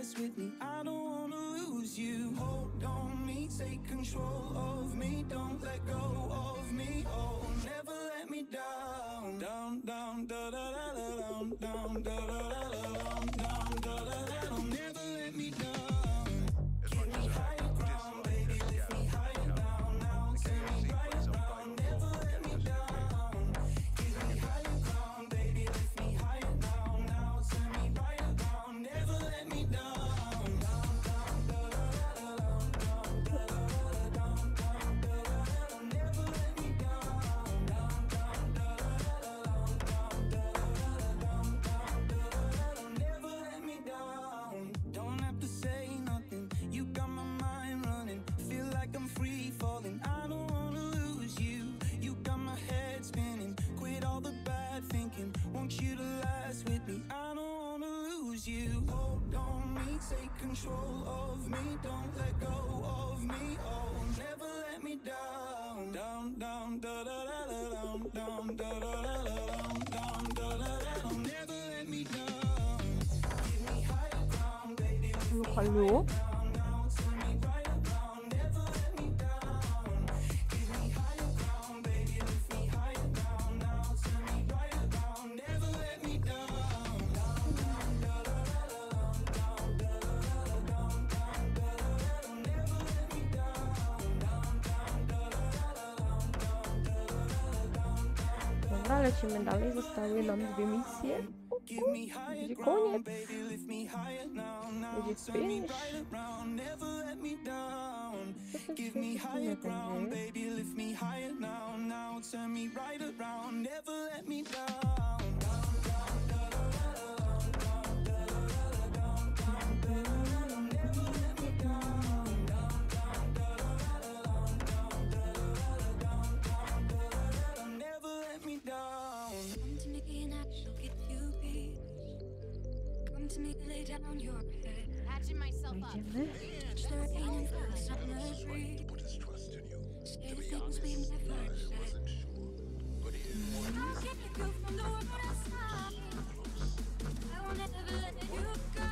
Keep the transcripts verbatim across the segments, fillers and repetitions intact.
last with me. I don't wanna lose you. Hold on me, take control of me. Don't let go of me. Oh, never let me down. Down, down, da da da da down, down, da da da da down, down, da da da down. Never let me down. Get me higher ground, baby, lift me higher down. Now turn me right around. Never let me down. Get me higher ground, baby, lift me higher down. Now turn me right around. Never let me down. Down, down, da da da da down, down, da da da da down, down, da da da da. Never let me down. Down, down, da da da da down, down, da da da da down, down, da da da da. Never let me down. Don't have to say nothing. You got my mind running. Feel like I'm free falling. I don't wanna lose you. You got my head spinning. Quit all the bad thinking. Want you to last with me. I don't wanna lose you. Hold on me, take control of me. Don't let go of me. Oh, never let me down. Down, down, da da da da down, down, da da da da down, down, da da da down. Never let me down. Give me higher ground, baby. Lift me Hallo? down, now turn me right around. Never let me down. Give me higher ground, baby. Lift me higher down, now turn me right around. Never let me down. Down, down, da da da da down, down, da da da da down, down, da da da da. Never let me down. Down, down, da da da da down, down, da da da da down, down. Dobra, lecimy dalej. Zostały nam dwie misje. Give me higher Będzie ground, koniec. baby, lift me higher now, now Będzie turn me finish. right around, never let me down. Co to Give się me higher tam ground, dzieje? baby, lift me higher now, now turn me right around, never let me down. Down, down, da da da da down, down, da da da da down, down, da da da da. Never let me down. Down, down, da da da da down, down, da da da da down, down, da da da da. Never let me down. Come to me and I shall give you peace. Come to me, lay down your head. Patching myself up. Idziemy. Touch the rain and feel the summer breeze. Say the things we never said. I'll keep you from the world outside. I will never let you go.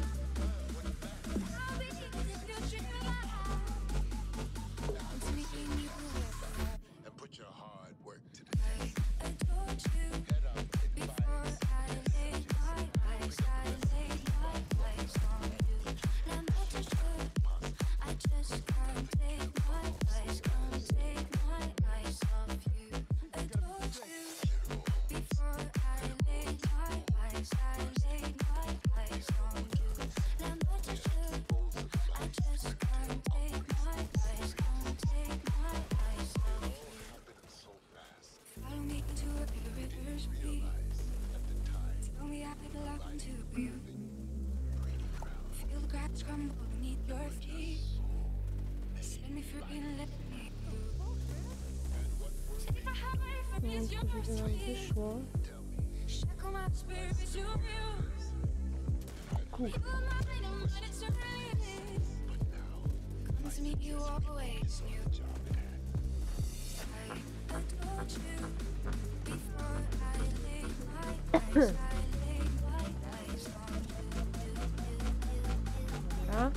I'll be here if you dream alive. Come to me and you will. And put your hard work to the test. I told you before I laid my eyes, I laid my eyes on you. Now not to show, I just can't take my eyes, can't take my eyes off you. I told you before I laid my eyes, I laid my eyes on you. Now not to show, I just can't take my eyes, can't take my eyes off you. So fast. Follow me to where the rivers bleed. Tell me I belong to you. Feel the grass crumble beneath your feet. Set me free and let me go. Take my heart from Nie his wiem, czy żeby nam yours. wyszło. Shackle my spirit to you. Kur... People my freedom when it's early. Come to me, you always knew. I told you before I laid my eyes, I laid my eyes on Dobra.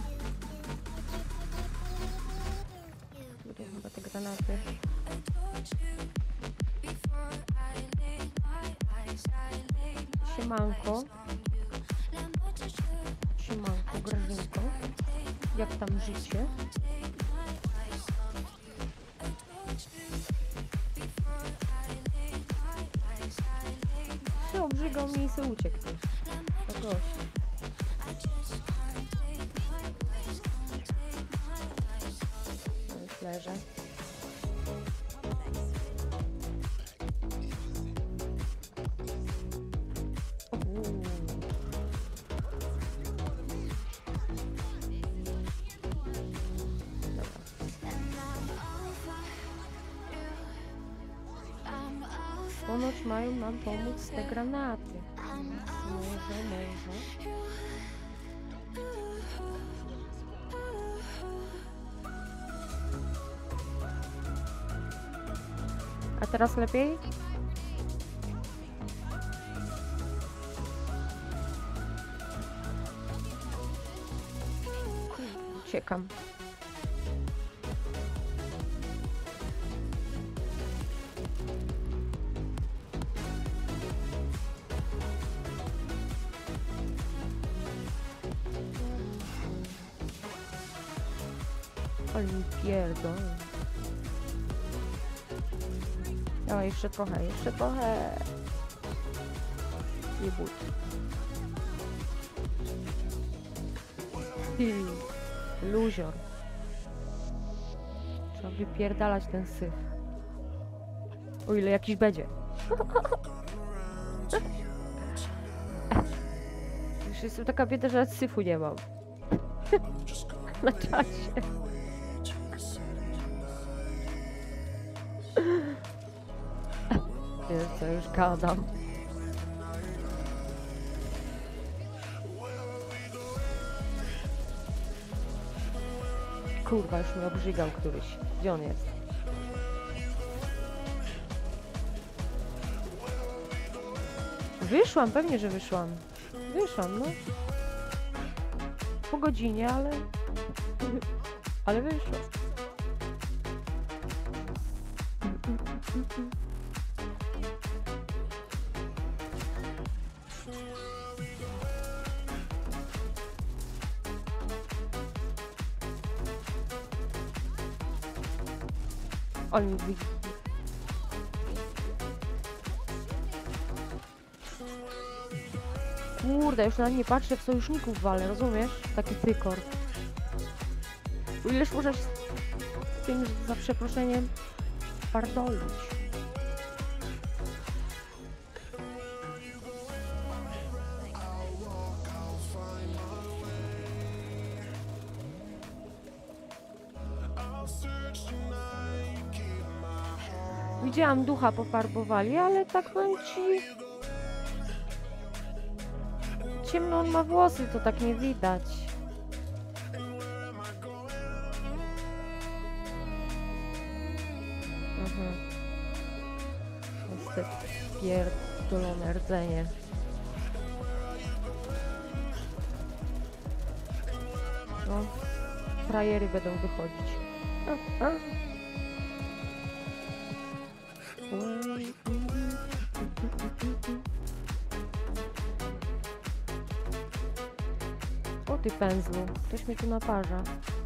Idę chyba te granaty. I told you before I laid my eyes, I laid my Siemanko. eyes on you. Now not to show, Siemanko, Grażynko. Jak tam życie? take my eyes off you. I told you before I laid my eyes, I laid my Się obrzygał mnie i se uciekł. To gość. I just can't take my eyes, can't take my eyes off you. No już leżę. Uuu. Ponoć mają nam pomóc te granaty. Więc może, może. A teraz lepiej? Uciekam. Ale mi pierdolę. O, jeszcze trochę, jeszcze trochę. Nie bój. Luzior. Trzeba wypierdalać ten syf. O ile jakiś będzie. Już jestem taka bieda, że nawet syfu nie mam. Na czasie. Wiesz co, już gadam. Kurwa, już mnie obrzygał któryś. Gdzie on jest? Wyszłam, pewnie, że wyszłam. Wyszłam, no. Po godzinie, ale... ale wyszłam. On mi widzi. Kurde, już na nie patrzę, w sojuszników walę, rozumiesz? Taki cykor. Ileż możesz z tym, za przeproszeniem, pardolić? Widziałam, ducha pofarbowali, ale tak powiem ci... Ciemno on ma włosy, to tak nie widać. Mhm. Niestety, pierdolone rdzenie. No, frajery będą wychodzić. A, a. O ty pędzlu, ktoś mnie tu naparza.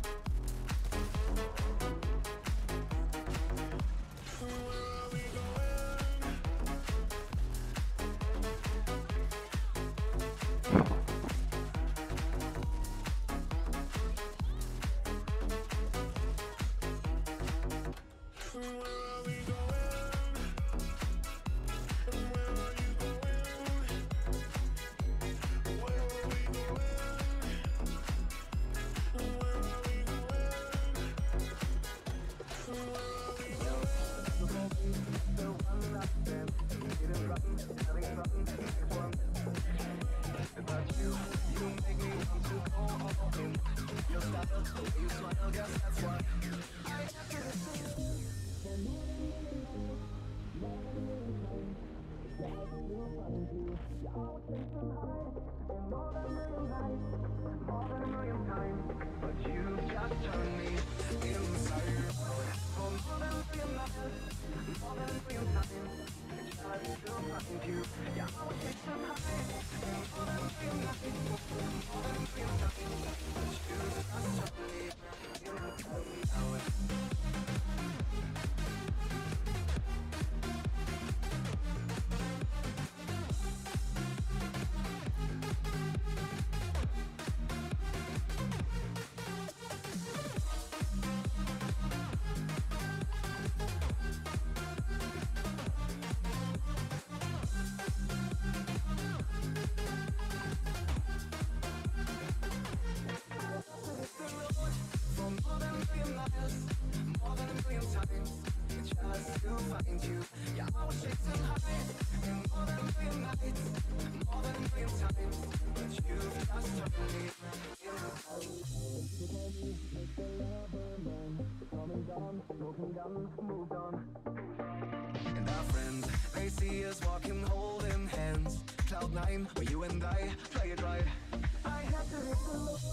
And our friends, they see us walking, holding hands. Cloud nine, where you and I play it right. I have to hit the road.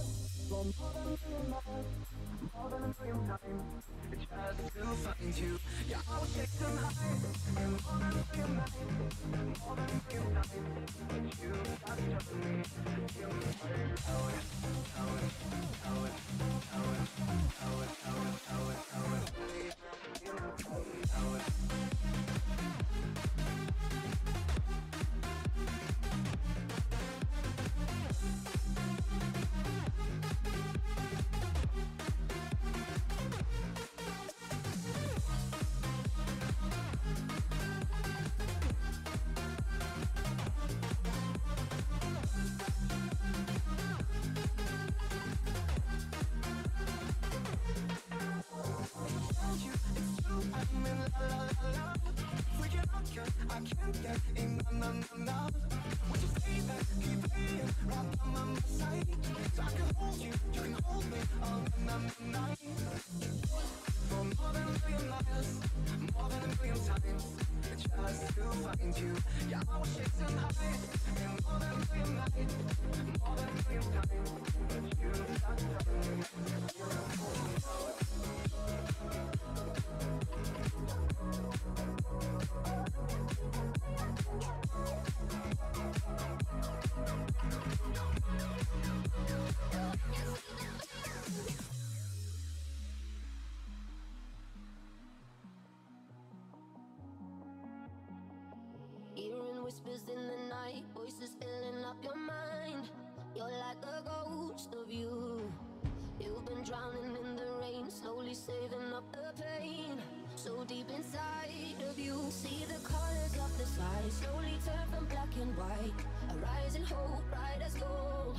Hearing whispers in the night, voices filling up your mind. You're like a ghost of you. You've been drowning in the rain, slowly saving up the pain. So deep inside of you, see the colors of the sky slowly turn from black and white. A rising hope, bright as gold.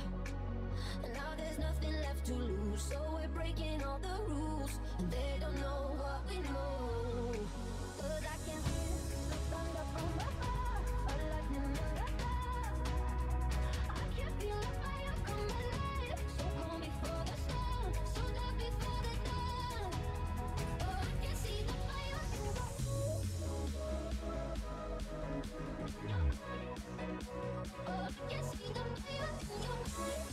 And now there's nothing left to lose, so we're breaking all the rules. And they don't know what we know. 'Cause I can hear the thunder from above, a lightning in the sky. I can feel the fire come alive, so calm before the storm, so dark before the dawn. Oh, I can see the fire in your eyes. Oh, I can see the fire in your eyes.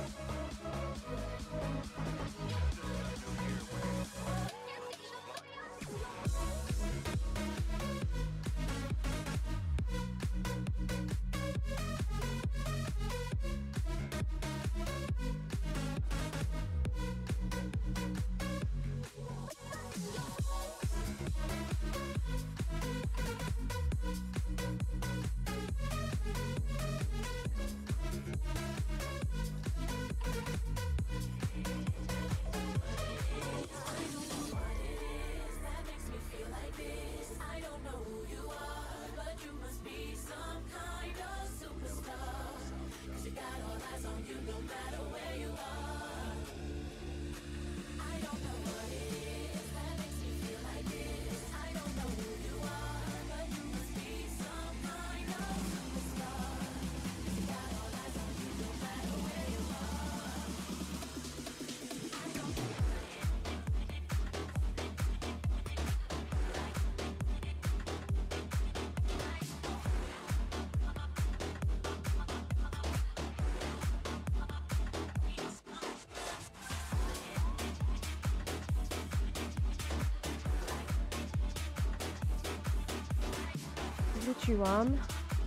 Wróciłam.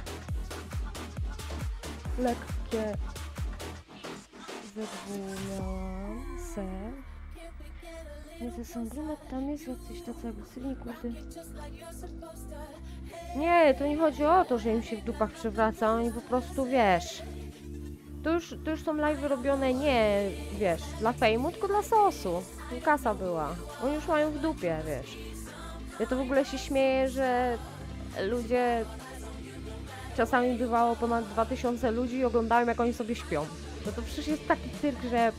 Lekkie ze dwu miałam. Ser. Nie, ze Sandrina tam jest jacyś tacy agresywni, kurde. Nie, to nie chodzi o to, że im się w dupach przewraca, oni po prostu, wiesz... To już, to już są live'y robione nie, wiesz, dla fejmu, tylko dla sosu. Kasa była. Oni już mają w dupie, wiesz. Ja to w ogóle się śmieję, że ludzie... Czasami bywało ponad dwa tysiące ludzi i oglądałem, jak oni sobie śpią. No to przecież jest taki cyrk, że...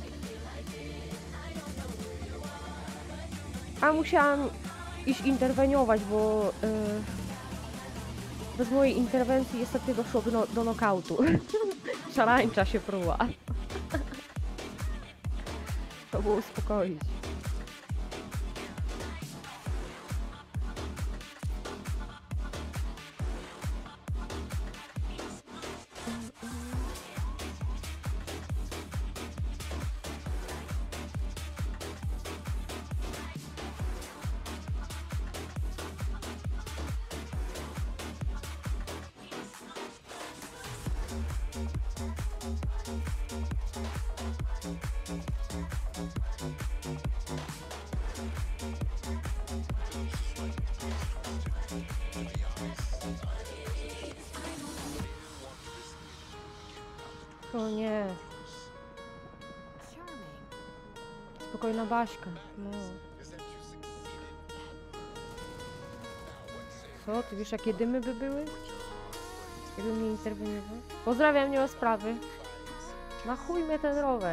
A musiałam iść interweniować, bo... Yy... Bez mojej interwencji niestety doszło do, do nokautu. Szarańcza się pruła. To było uspokoić. Spokojna Baśka. No. Co? Ty wiesz, jakie dymy by były? Jakbym nie interweniował? Pozdrawiam, nie ma sprawy. Na chuj mnie ten rower.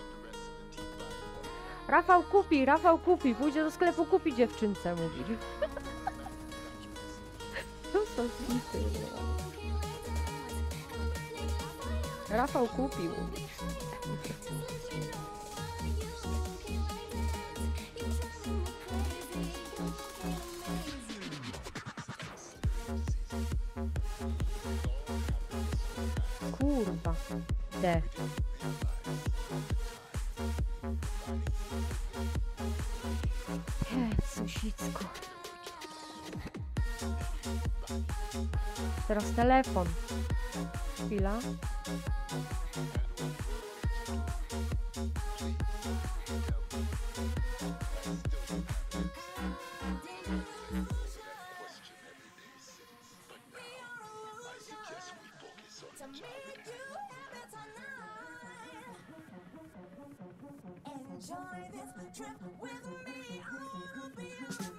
Rafał kupi, Rafał kupi. Pójdzie do sklepu, kupi dziewczynce, mówi. To są hity. Rafał kupił. Kurwa. De. Sosicko. Teraz telefon. Chwila. Enjoy this trip with me. I wanna be your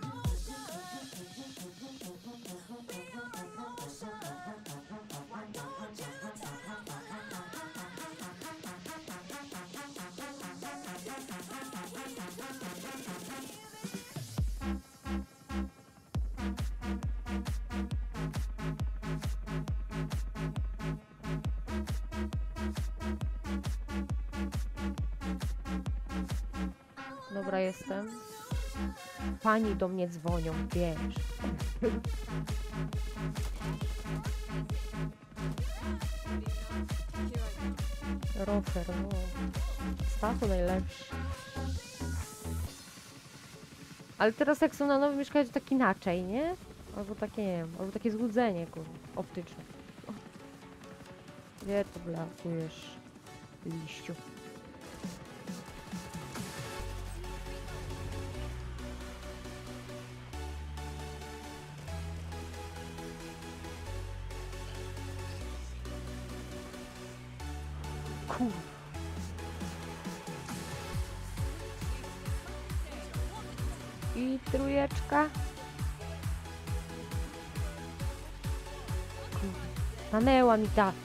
Dobra, jestem. Pani do mnie dzwonią, wiesz. Rofer, no. Stachu najlepszy. Ale teraz jak są na nowym mieszkaniu, to tak inaczej, nie? Albo takie, nie wiem, albo takie złudzenie, kurwa, optyczne. Gdzie to blakujesz, liściu? Kur... I trójeczka. Kur... Stanęła mi ta.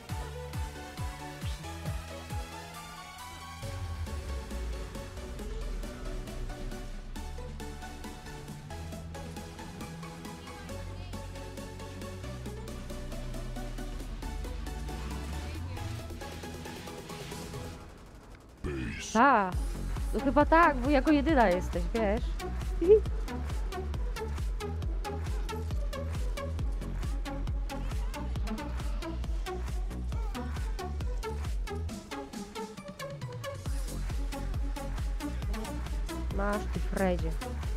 Tak, to chyba tak, bo jako jedyna jesteś, wiesz? Masz ty, Fredzie.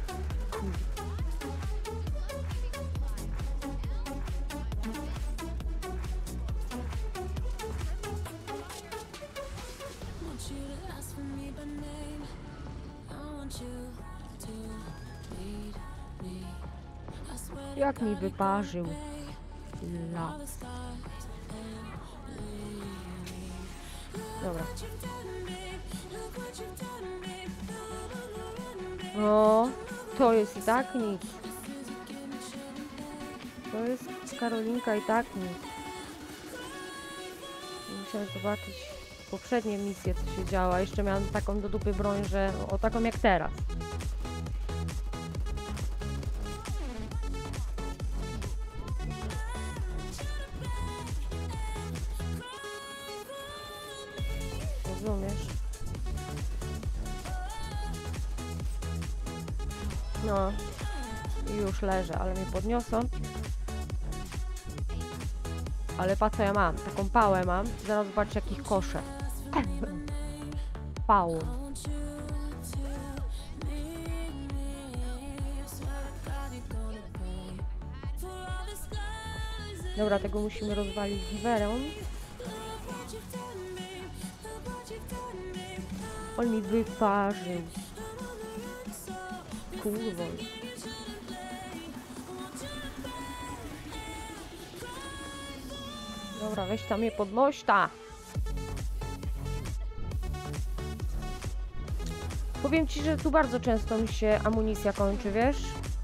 Jak mi wyparzył lat. Dobra. No, to jest i tak nic. To jest Karolinka i tak nic. Musiałem zobaczyć poprzednie misje, co się działo. Jeszcze miałam taką do dupy broń, że o taką jak teraz. Rozumiesz? No, i już leżę, ale mnie podniosą. Ale patrz co ja mam, taką pałę mam. Zaraz zobaczcie jakich koszę. Pałą. Dobra, tego musimy rozwalić giwerą. On mi wyparzył. Kurwa. Dobra, weź tam je podnoś ta. Powiem ci, że tu bardzo często mi się amunicja kończy, wiesz?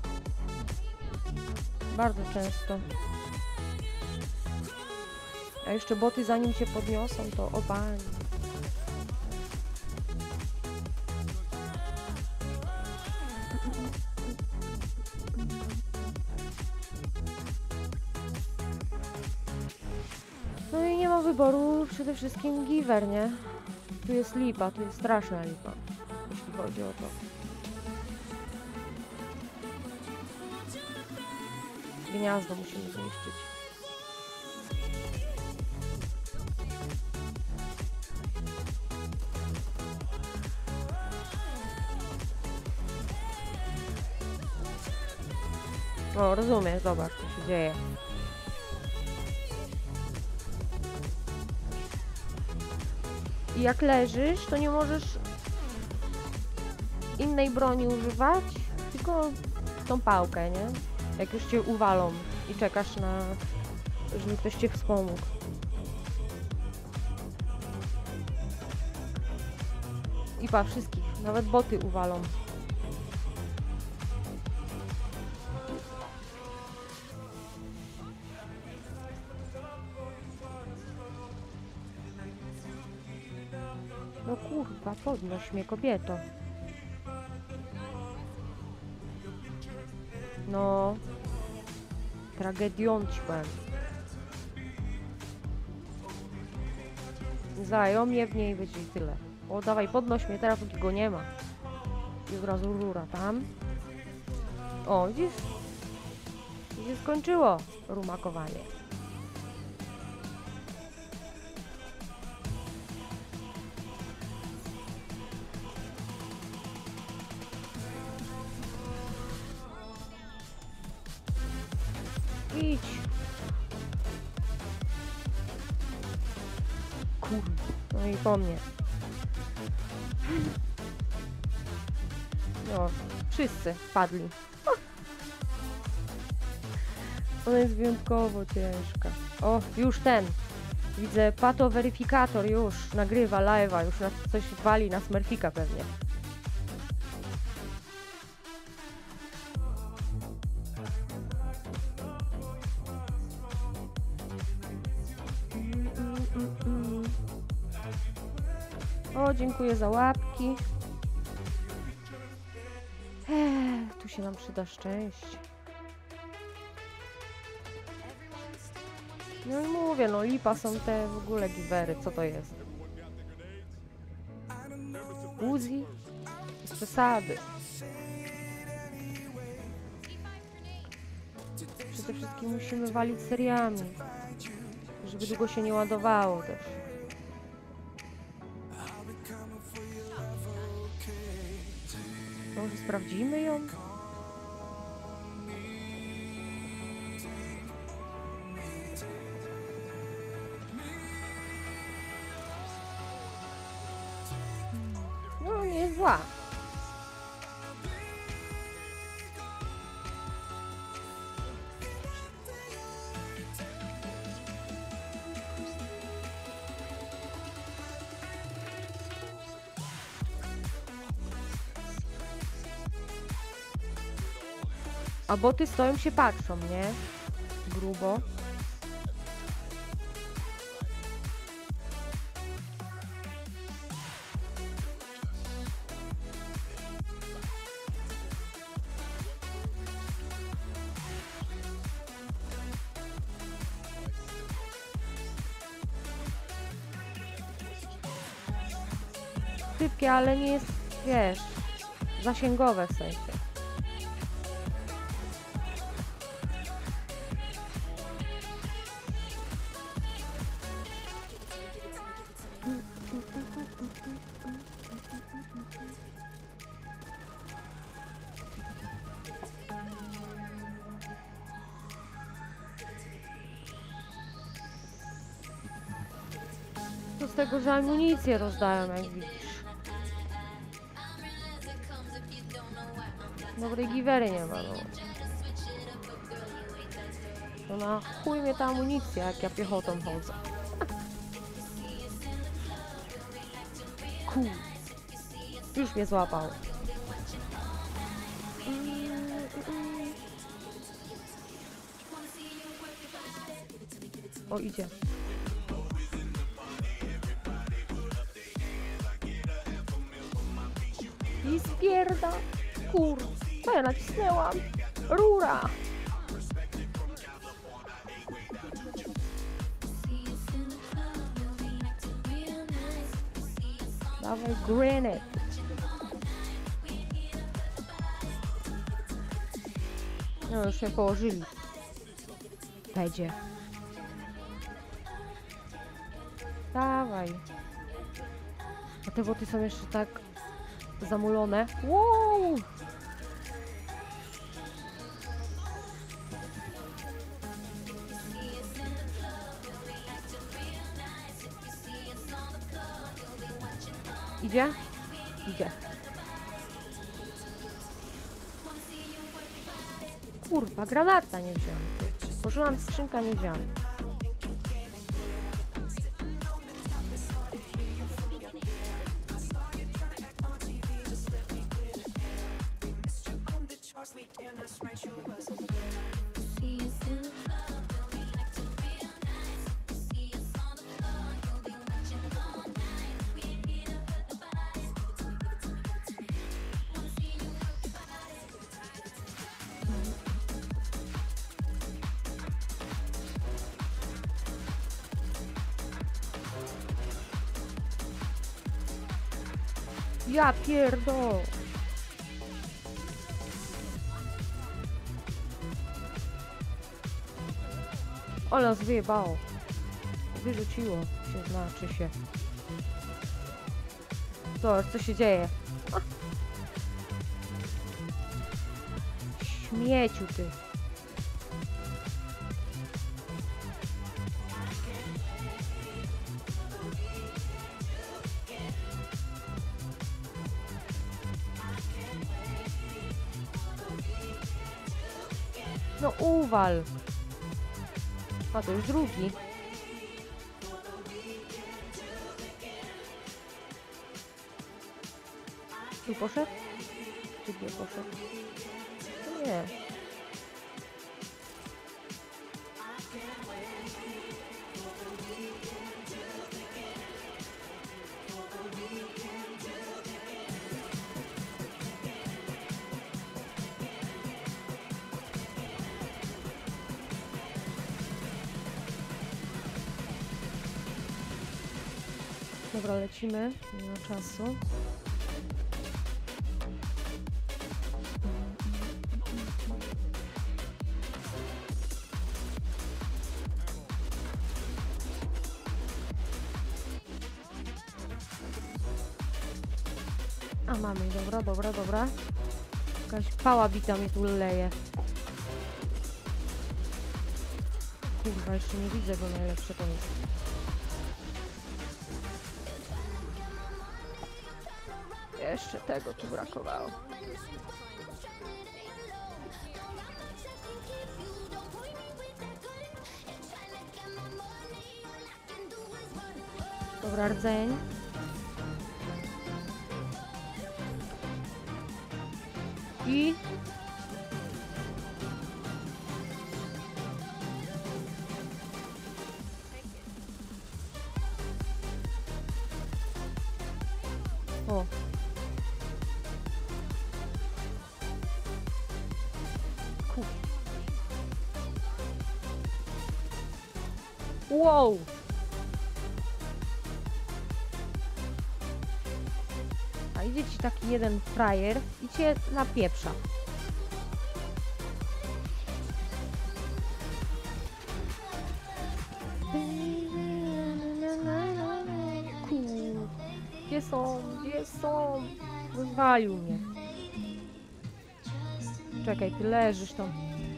Bardzo często. A jeszcze boty zanim się podniosą, to o pani. No i nie ma wyboru, przede wszystkim giver, nie? Tu jest lipa, tu jest straszna lipa, jeśli chodzi o to. Gniazdo musimy zniszczyć. O, rozumiem, zobacz, co się dzieje. I jak leżysz, to nie możesz innej broni używać, tylko tą pałkę, nie? Jak już cię uwalą i czekasz na, żeby ktoś cię wspomógł. I pa, wszystkich, nawet boty uwalą. No kurwa, podnoś mnie, kobieto. No. Tragedią ci powiem. Zajął mnie w niej będzie i tyle. O, dawaj, podnoś mnie teraz, póki go nie ma. I od razu rura tam. O, widzisz? I się skończyło rumakowanie. Idź. Kurde. No i po mnie. No, wszyscy padli. Ona jest wyjątkowo ciężka. O, już ten. Widzę, pato weryfikator już nagrywa live'a, już na coś wali na Smurfika pewnie. O, dziękuję za łapki. Ech, tu się nam przyda szczęście. No i mówię, no lipa są te w ogóle givery, co to jest? Uzi? Z przesady. Przede wszystkim musimy walić seriami, żeby długo się nie ładowało też. Może sprawdzimy ją? No, nie jest zła. A boty stoją się patrzą, nie? Grubo. Szybkie, ale nie jest, wiesz, zasięgowe w sensie. To z tego, że amunicję rozdają, jak widzisz. Dobrej giwery nie ma, no. To na chuj mnie ta amunicja, jak ja piechotą chodzę. Cool. Już mnie złapał. O, idzie. I spierda. Kur... Co ja nacisnęłam? Rura. Dawaj grenade. No już się położyli. Będzie. Dawaj. A te boty są jeszcze tak zamulone. Wow! Idzie? Idzie. Kurwa, granata nie wziąłem. Położyłam skrzynkę, nie wziąłem. Ja pierdol. Ale nas wyjebało. Wyrzuciło się, znaczy się. Zobacz, co się dzieje. A. Śmieciu ty. No uwal. A to już drugi. Tu poszedł? Czy nie poszedł? No nie. Dobra, lecimy. Nie ma czasu. A mamy, dobra, dobra, dobra. Jakaś pała bita mnie tu leje. Kurwa, jeszcze nie widzę go, najlepsze to jest. Jeszcze tego tu brakowało. Dobra, rdzeń. I... O. Ku. Wow. A idzie ci taki jeden frajer i cię napieprza. Kur. Gdzie są? Gdzie są? Wywalił mnie. Czekaj, ty leżysz tam.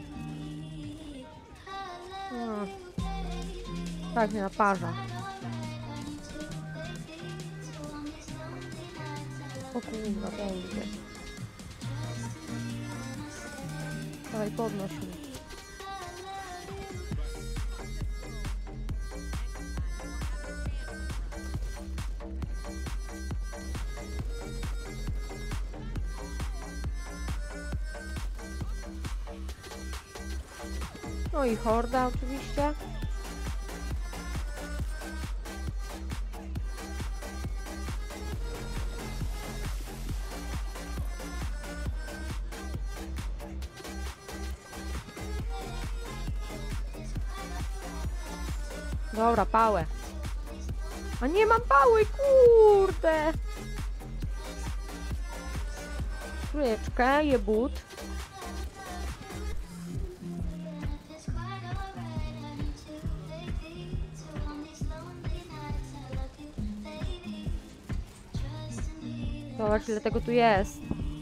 A. Tak mnie naparza. O kurwa, będzie. Dawaj, podnoś mnie. No i horda oczywiście. Dobra, pałę. A nie mam pały, kurde. Trójeczkę, jebut. Zobacz, ile tego tu jest.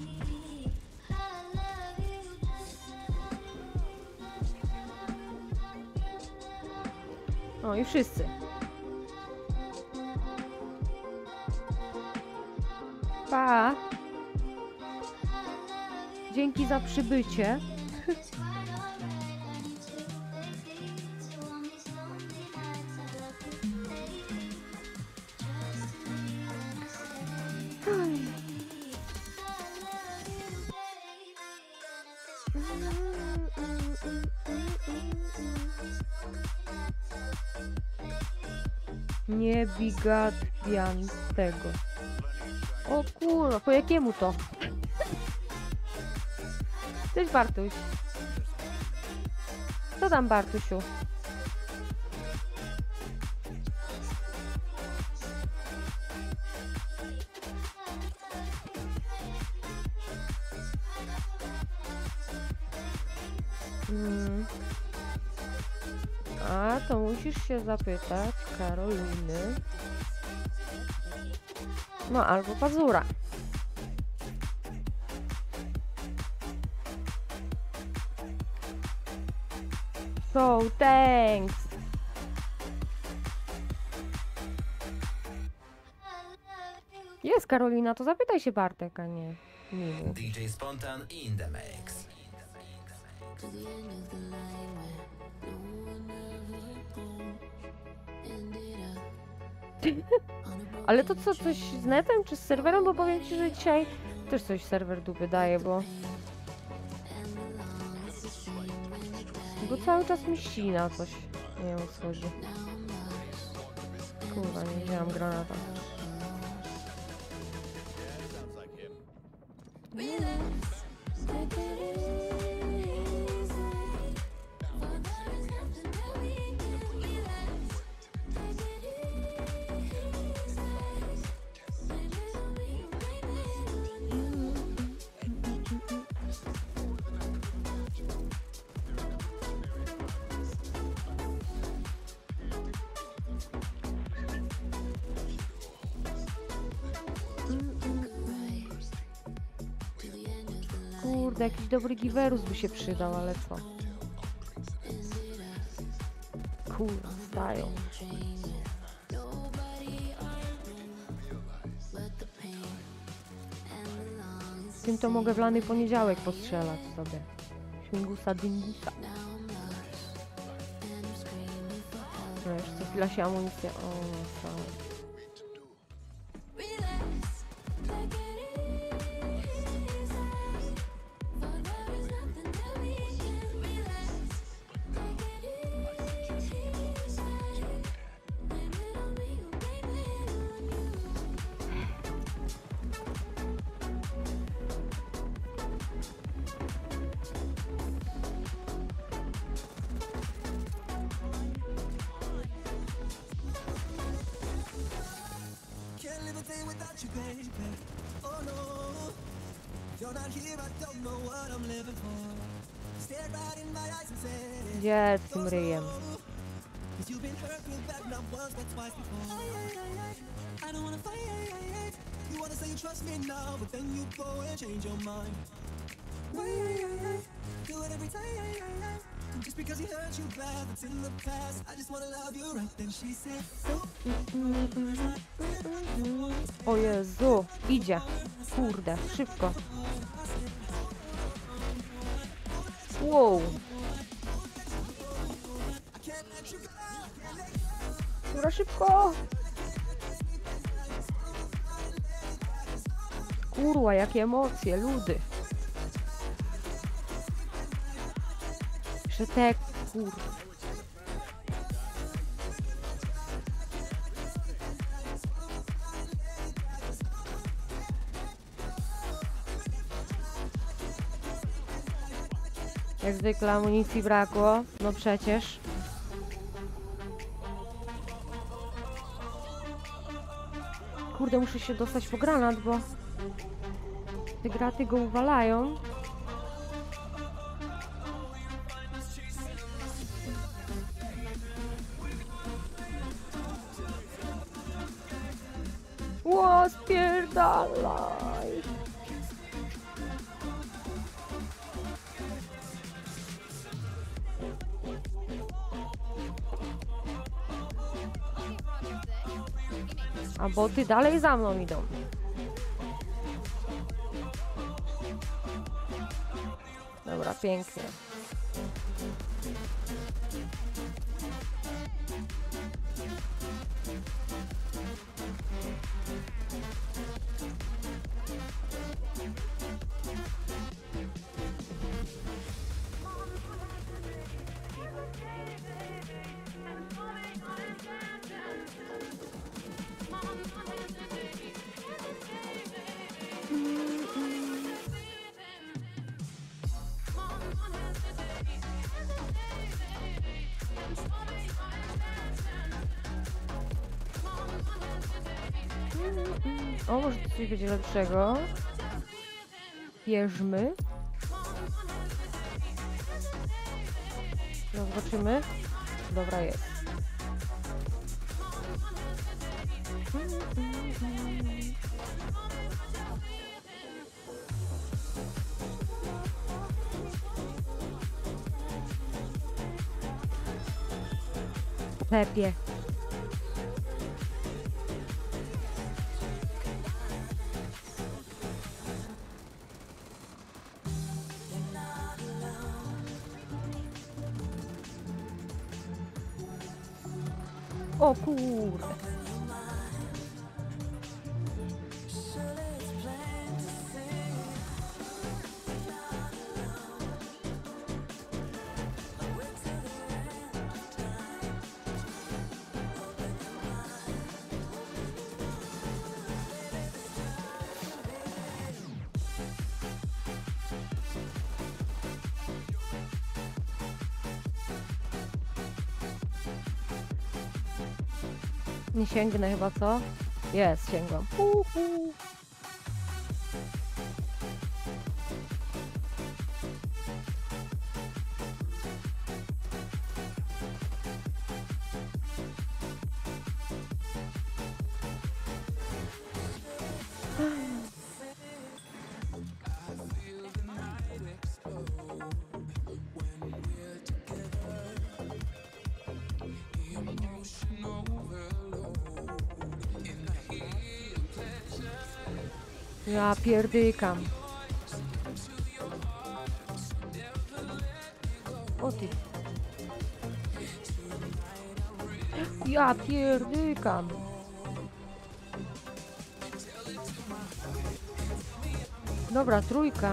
O, i wszyscy. Pa. Dzięki za przybycie. Nie bigatwian tego. O kurwa, po jakiemu to? Cześć Bartuś. Co tam, Bartusiu? Mm. A, to musisz się zapytać Karoliny. No, albo Pazura. So, thanks. Jest Karolina, to zapytaj się Bartek, a nie Milu. D J Spontan in the mix. Ale to co, coś z netem czy z serwerem? Bo powiem ci, że dzisiaj też coś serwer dupy daje, bo... Bo cały czas mi ścina coś. Nie wiem, o co chodzi. Kurwa, nie wzięłam granata. Kurde, jakiś dobry giverus by się przydał, ale co? Kurde, stają. Tym to mogę w lany poniedziałek postrzelać sobie. Śmigusa dingusa. No jeszcze co chwila się amunicja... O, no, Can't live a day without you, baby. Oh no, if you're not here, I don't know what I'm living for. Stare right in my eyes and say, gdzie z tym ryjem? cause you've been hurt real bad, not once but twice before. I don't wanna fight. You wanna say you trust me now, but then you go and change your mind. Do it every time. Just because he hurt you bad, it's in the past. I just wanna love you right. Then she said, oh. O Jezu, idzie. Kurde, szybko. Wow. Dobra, szybko. Kurwa, jakie emocje, ludy. Że te Kurde. Jak zwykle amunicji brakło, no przecież. Kurde, muszę się dostać po granat, bo te graty go uwalają. Ło, spierdalaj! A boty dalej za mną idą. Dobra, pięknie. O, może coś będzie lepszego. Bierzmy. No, zobaczymy. Dobra, jest. Pepie. O kurde. Nie sięgnę chyba, co? Jest, sięgam. Uhu. Ja pierdykam. O ty. Ja pierdykam. Dobra, trójka.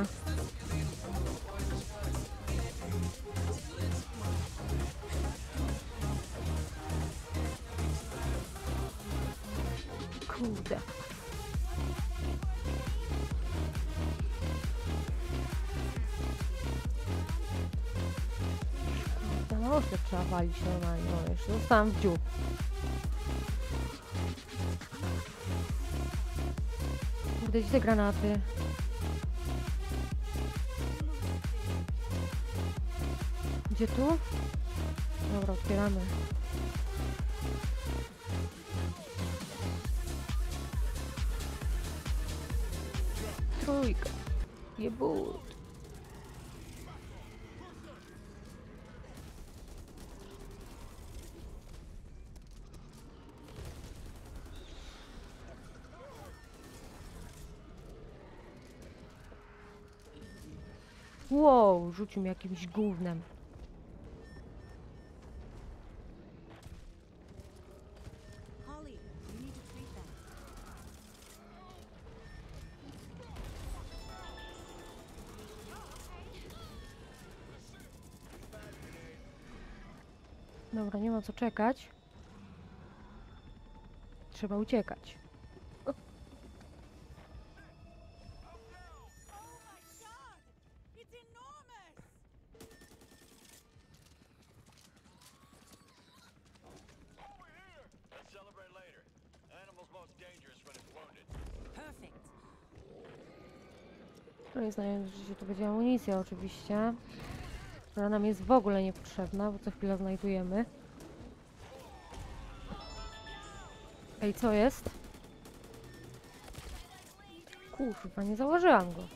Kurde. No, to trzeba walić normalnie. No, jeszcze zostałam w dziób. Kurde, gdzie te granaty? Gdzie tu? Dobra, otwieramy. Trójka. Jebut. Wow, rzucił mi jakimś gównem. Holly, you need to treat them. Dobra, nie ma co czekać. Trzeba uciekać. Oh my god! It's enormous! Let's celebrate later. Animal's most dangerous when it's wounded. Perfect. No nie znając, że tu będzie amunicja oczywiście. Która nam jest w ogóle niepotrzebna, bo co chwilę znajdujemy. Ej, co jest? Kurwa, nie założyłam go.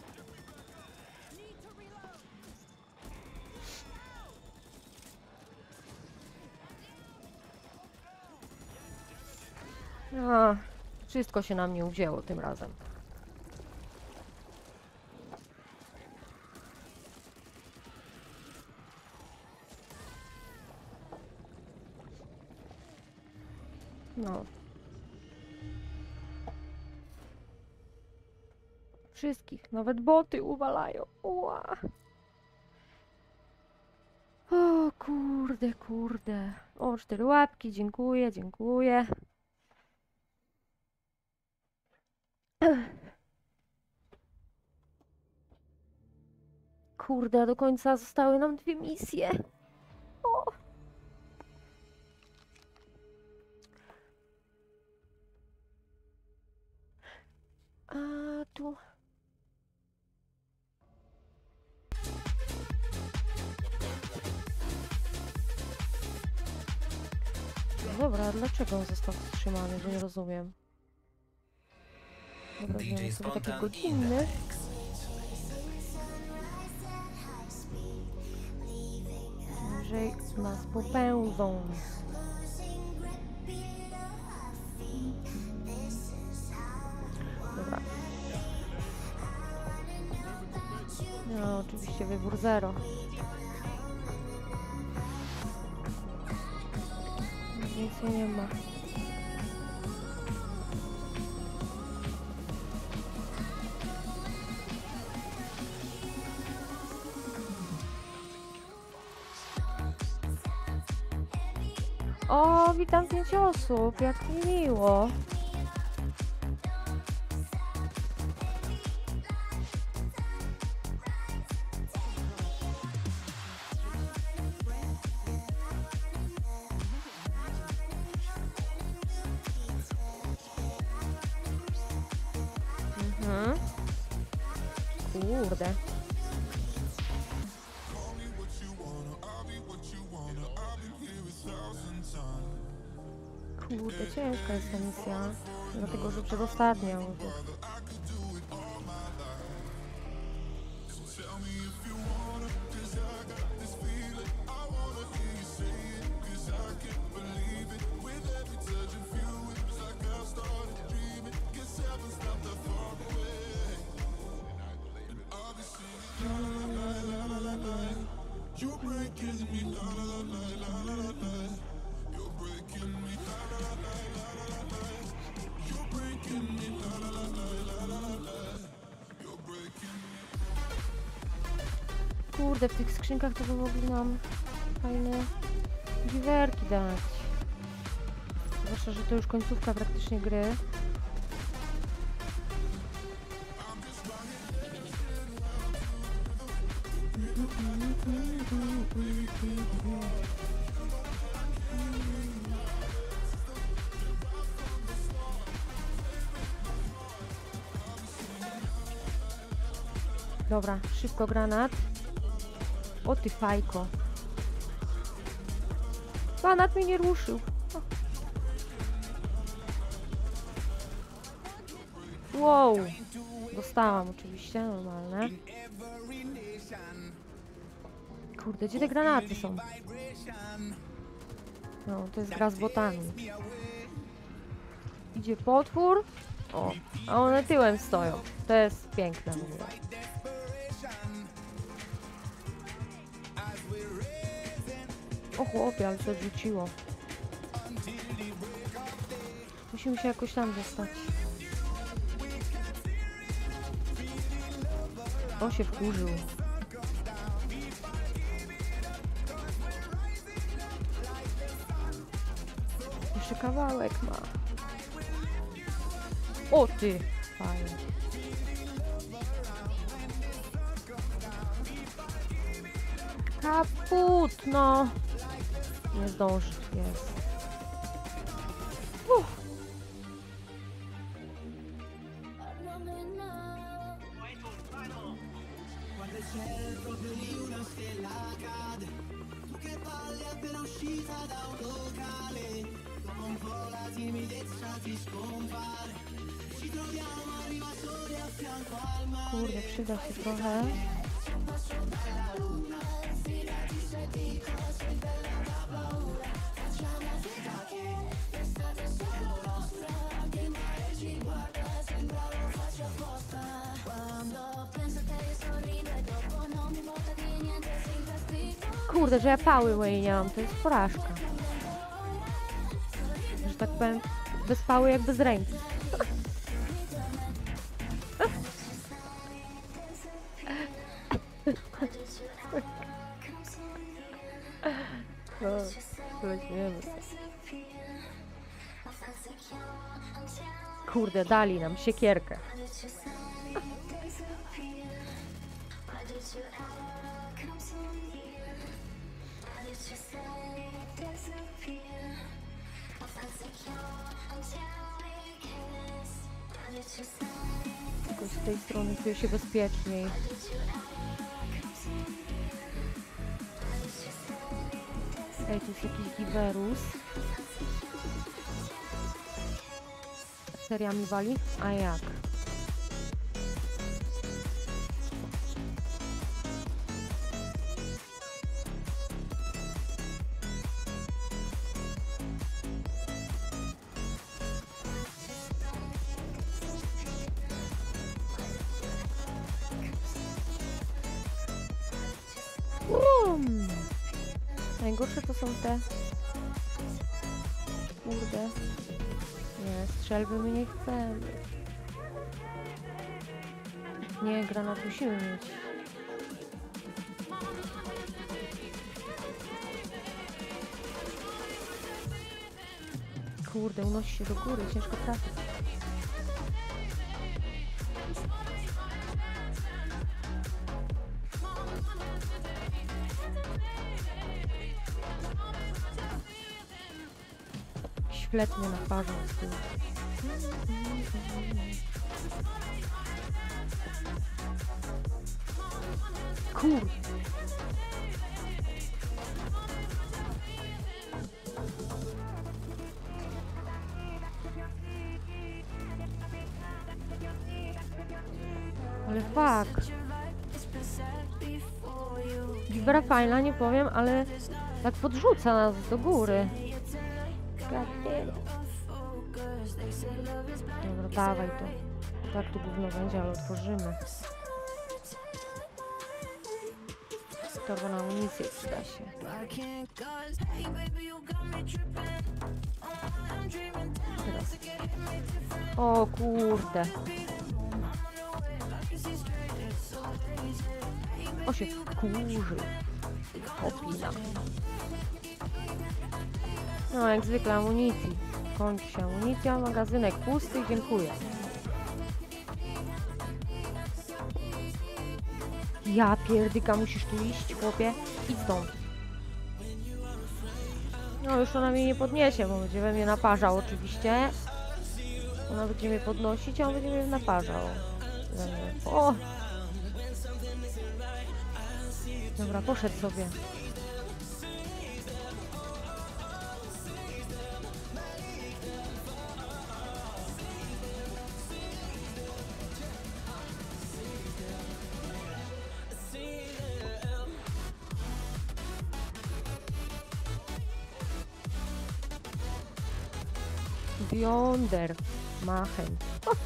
A, wszystko się nam nie uwzięło tym razem. No. Wszystkich, nawet boty uwalają. Ua. O kurde, kurde. O, cztery łapki, dziękuję, dziękuję. Kurde, do końca zostały nam dwie misje. O. A tu... No dobra, a dlaczego on został wstrzymany? Że nie rozumiem. Dobra, D J wziąłem sobie taki Spontan in the godzinny. mix. Że nas popędzą. Dobra. No, oczywiście wybór zero. Nic nie ma. O, witam pięć osób, jak mi miło. Mhm. Kurde. Kurde, ciężka jest ta misja. Dlatego, że przedostatnia. mówię. Kurde, w tych skrzynkach to by mogli nam fajne giwerki dać. Zwłaszcza, że to już końcówka praktycznie gry. Dobra, szybko granat. O ty fajko. Granat mnie nie ruszył. O. Wow. Dostałam oczywiście, normalne. Kurde, gdzie te granaty są? No, to jest gra z botami. Idzie potwór. O, a one tyłem stoją. To jest piękne w ogóle. O chłopie, ale to odrzuciło. Musimy się jakoś tam dostać. On się wkurzył. kawałek ma. O ty! Fajnie. Kaput, no! Nie zdąży, jest. Uff. Kurde, przyda się trochę. Kurde, że ja pały mojej nie mam, to jest porażka. Że tak powiem, bez pały jak bez ręki. Weźmiemy. Kurde, dali nam siekierkę. Tylko z tej strony czuję się bezpieczniej. Ej, tu jest jakiś giverus. Seriami wali? A jak? Um. Najgorsze to są te... Kurde. Nie, strzelby my nie chcemy. Nie, granat musimy mieć. Kurde, unosi się do góry, ciężko trafić. Szkielet mnie naparzał z tyłu. Kur... Ale fuck. Gibera fajna, nie powiem, ale tak podrzuca nas do góry. Dobra, dawaj to. Tak tu gówno będzie, ale otworzymy. To na amunicję przyda się. Teraz. O kurde. O się kurzy. Opina. No jak zwykle amunicji. Kończy się amunicja, magazynek pusty i dziękuję. Ja pierdyka, musisz tu iść, chłopie. Idź stąd. No już ona mnie nie podniesie, bo będzie we mnie naparzał oczywiście. Ona będzie mnie podnosić, a on będzie mnie naparzał. O! Dobra, poszedł sobie. Bjonder machen. Oh.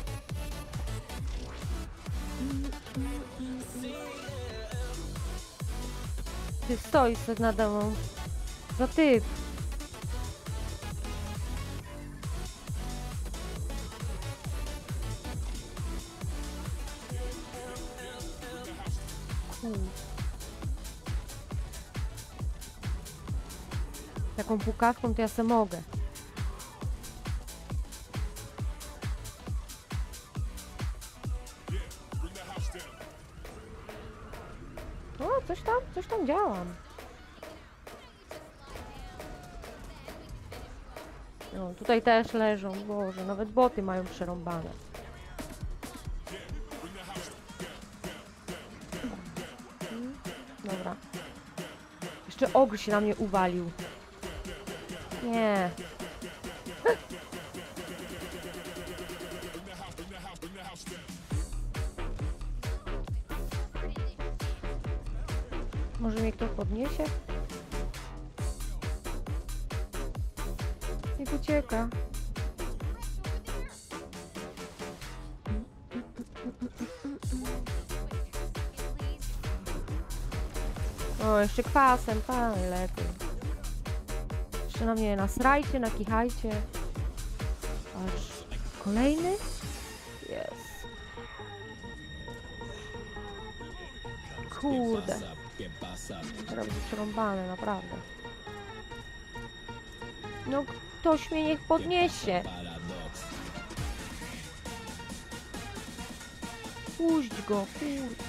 Ty stoisz przed nade mną. Za typ. Cool. Taką pukawką to ja se mogę. coś tam, coś tam działam. No, tutaj też leżą, Boże, nawet boty mają przerąbane. Mm, Dobra. Jeszcze ogr się na mnie uwalił. Nie. Może mnie kto podniesie? Niech ucieka. O, jeszcze kwasem, pa, najlepiej. Jeszcze na mnie nasrajcie, nakichajcie. Aż kolejny? Jest. Kurde. Teraz będzie przerąbane, naprawdę. No, ktoś mnie niech podniesie. Puść go, kurde.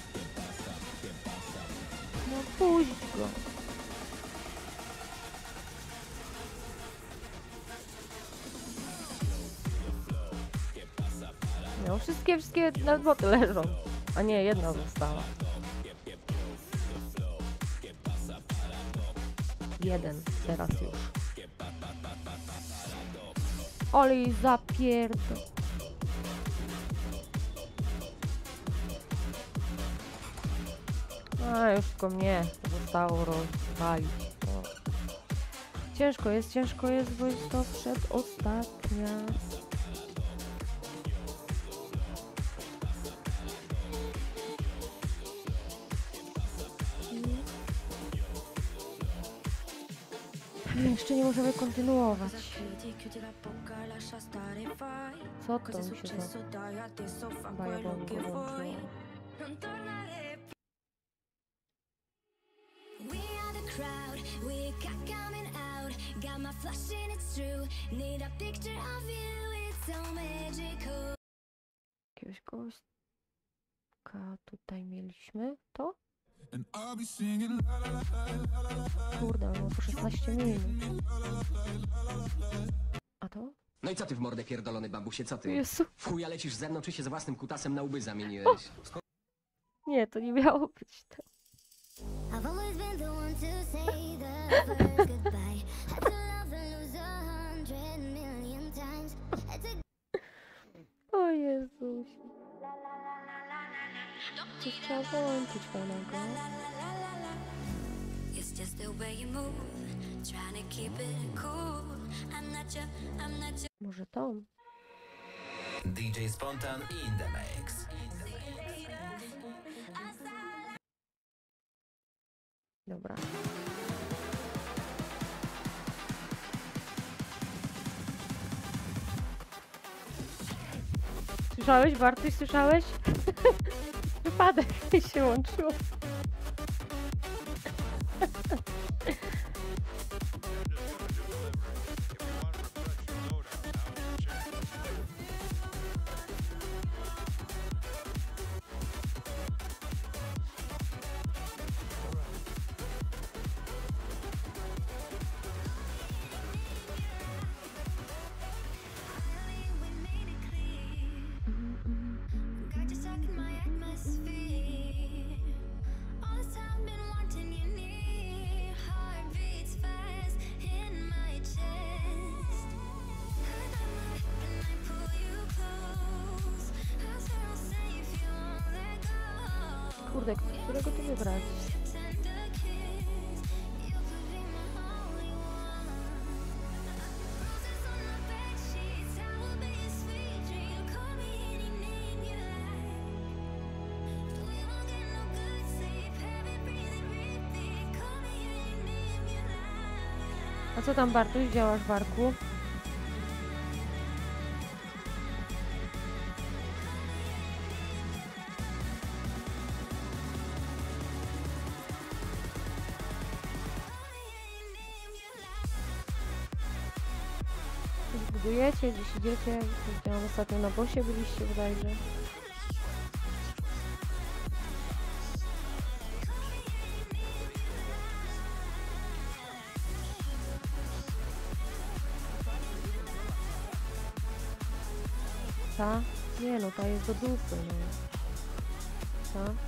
No, puść go. No, wszystkie, wszystkie na boty leżą. A nie, jedna została. Jeden teraz już. Olej zapierd... A, już tylko mnie zostało rozwalić. O. Ciężko jest, ciężko jest, bo jest to przedostatnia. Jeszcze nie możemy kontynuować. Co to mi się za bajabongo włączyło? We are the crowd, we got coming out. Got my flash and it's true. Need a picture of you, it's so magical. Jakiegoś gośka tutaj mieliśmy. To? And I'll be singing la la la la la la. Kurde, mam po szesnaście minut. A to? No i co ty w mordę pierdolony bambusie, co ty? Jezu. W chuja lecisz ze mną, czy się z własnym kutasem na łby zamieniłeś? Nie, to nie miało być to. I've always been the one to say the first goodbye. Had to love and lose a hundred million times. Had to O Jezus. Coś trzeba włączyć fajnego. It's just the way you move, trying to keep it cool. I'm not your, I'm not your. Może to? D J Spontan in the mix. Dobra. Słyszałeś, Bartuś, słyszałeś? Wypadek się łączyło. Got you stuck in my atmosphere. All this time been wanting you near. Heart beats fast in my chest. Every time I when I pull you close, I feel safe, you won't let go. Kurde, którego tu wybrać? Tender kiss, you could be my only one. Roses on the bed sheets, I will be your sweet dream. Call me any name you like. We won't get no good sleep. Heavy breathing, repeat. Call me any name you like. A co tam, Bartuś, działasz w barku? Coś budujecie, gdzieś idziecie? Widziałam ostatnio na bosie byliście bodajże. Ta? Nie no, ta jest do dupy, no. Ta? Dobra.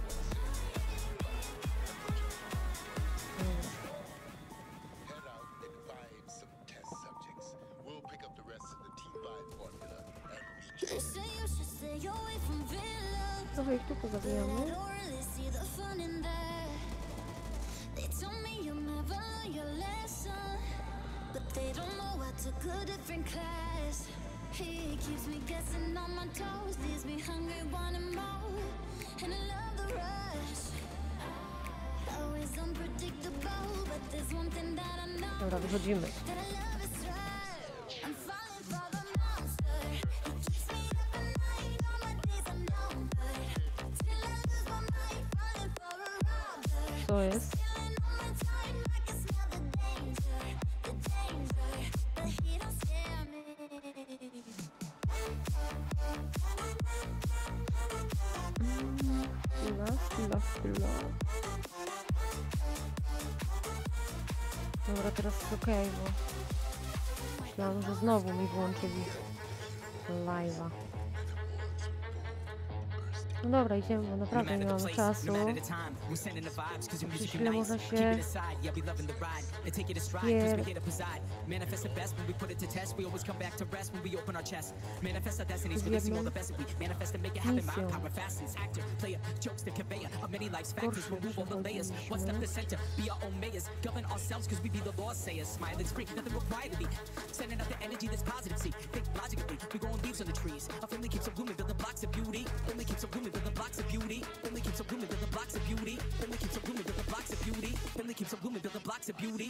Head out and find some test subjects. We'll pick up the rest of the T five formula and meet They say you should stay away from villains. Trochę ich tu pozabijamy. I don't really see the fun in that. They told me you'll never learn your lesson, but they don't know I took a different class. He keeps me guessing on my toes, leaves me hungry, wanting more, and I love the rush. Always unpredictable, but there's one thing that I know, Dobra, wychodzimy. that I love is right. I'm falling for the monster. He keeps me up at night, all my days are numbered. Till I lose my mind, falling for a robber. Co jest? Stealing all my time, I can smell the danger, the danger, but he don't scare me. Chwila, chwila, chwila. Dobra, teraz jest okej, bo myślałam, że znowu mi włączyli live'a. No dobra, idziemy, bo naprawdę nie mamy czasu. Przez chwilę można się pier... z jedną misją. Gorszą przechodziliśmy. Building blocks of beauty, only keeps on blooming, building blocks of beauty, only keeps on blooming, building blocks of beauty, only keeps on blooming, building blocks of beauty.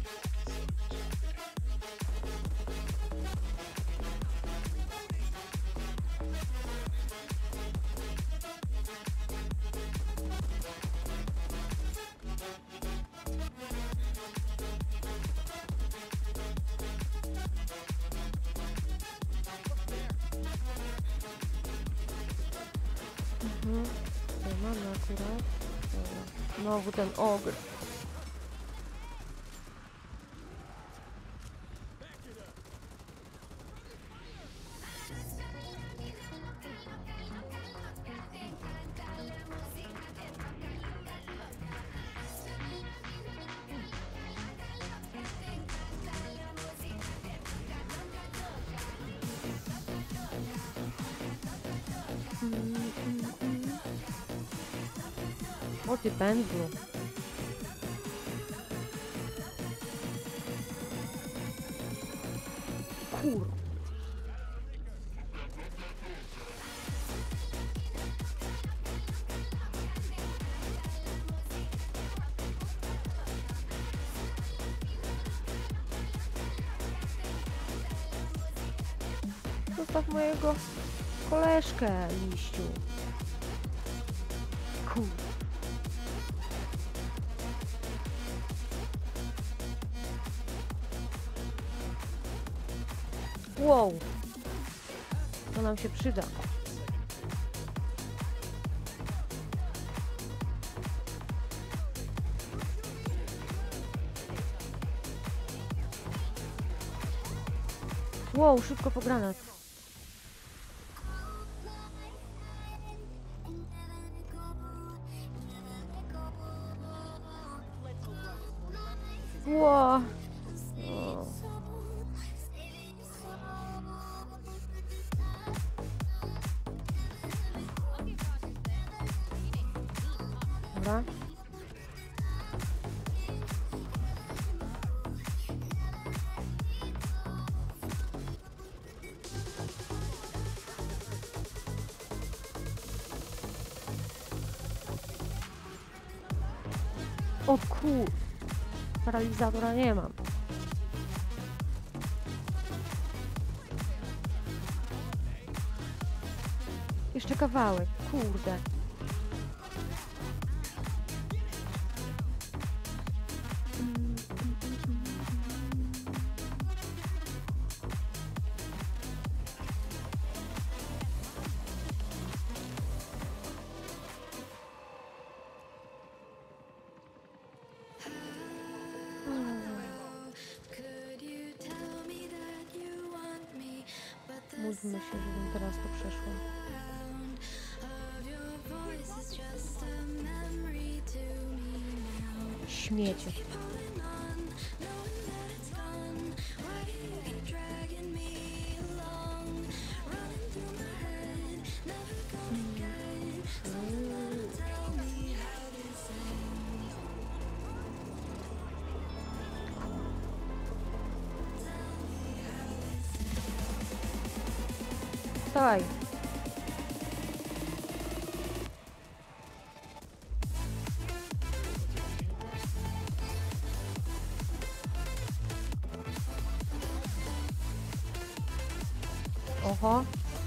Mhm. Tutaj mamy akurat. Dobra. Znowu ten ogr. O ty pędzlu. Kur... Zostaw mojego koleżkę, liściu. Kur... Wow! To nam się przyda. Wow, szybko po granat. Wow. O. Dobra. O kur... Paralizatora nie mam. Jeszcze kawałek, kurde. Módlmy się, żebym teraz to przeszła. Śmiecie. Wstawaj. Oho.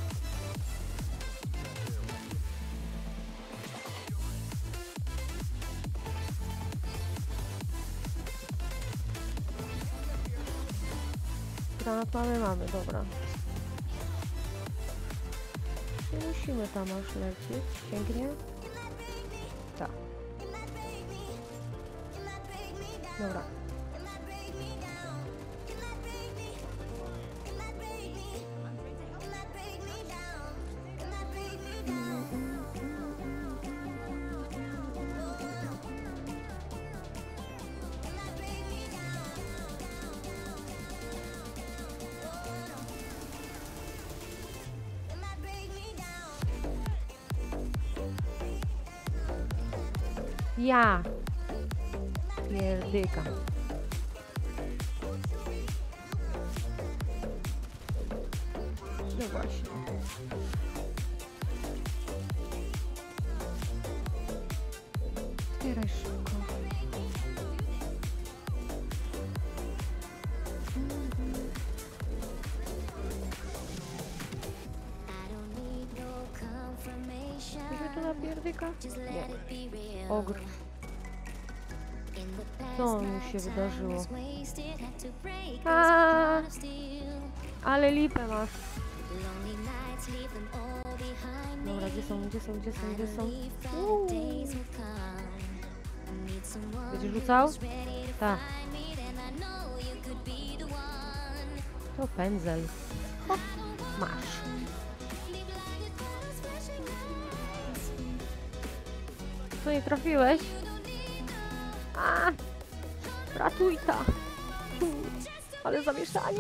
Granat mamy, mamy, dobra. Nie musimy tam aż lecieć. Sięgnie? Tak. Dobra. Ja pierdyka. No właśnie. Otwieraj szybko. Idzie tu na pierdyka? Nie. Ogr. Co mi się wydarzyło? A, ale lipę masz. Dobra, gdzie są, gdzie są, gdzie są, gdzie są? Uuu. Będziesz rzucał? Tak. To pędzel. O, masz. Co, nie trafiłeś? A, ratuj ta. Ale zamieszanie.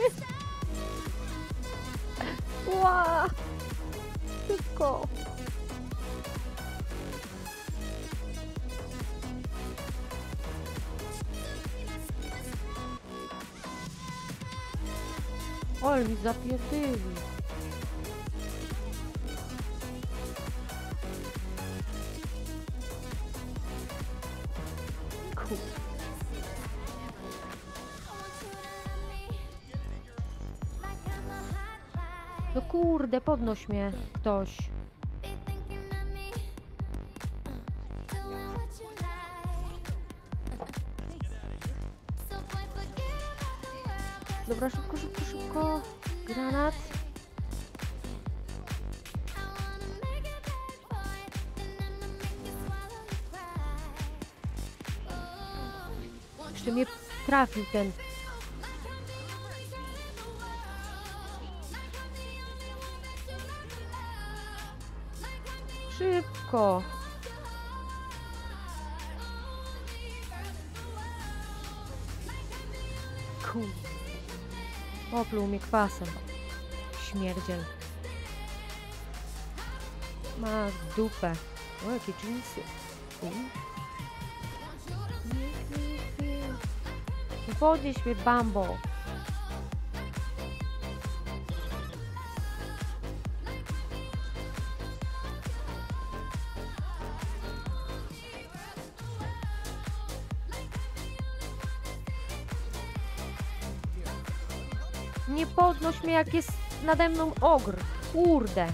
Ła, szybko. Oj, mi zapierdyli. No kurde, podnoś mnie ktoś. Dobra, szybko, szybko, szybko. Granat. Jeszcze mnie trafił ten. Szybko. Kur... Opluł mnie kwasem. Śmierdziel. Masz dupę. O, jakie dżinsy. Podnieś mnie, Bambo. Nie podnoś mnie, jak jest nade mną ogr. Kurde.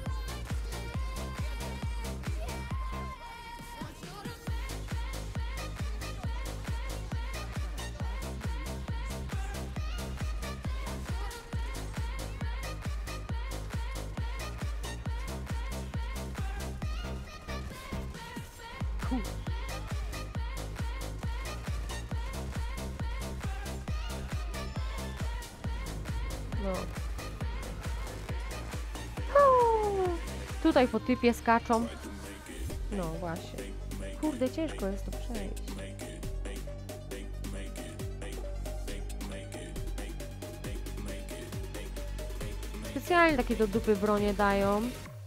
Kurde. No. Tutaj po typie skaczą. No właśnie. Kurde, ciężko jest to przejść. Specjalnie takie do dupy bronie dają.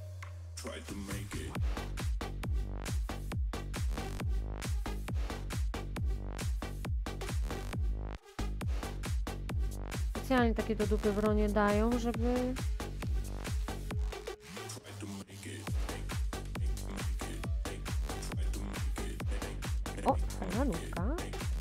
Specjalnie takie do dupy bronie dają, żeby... O, fajna nutka.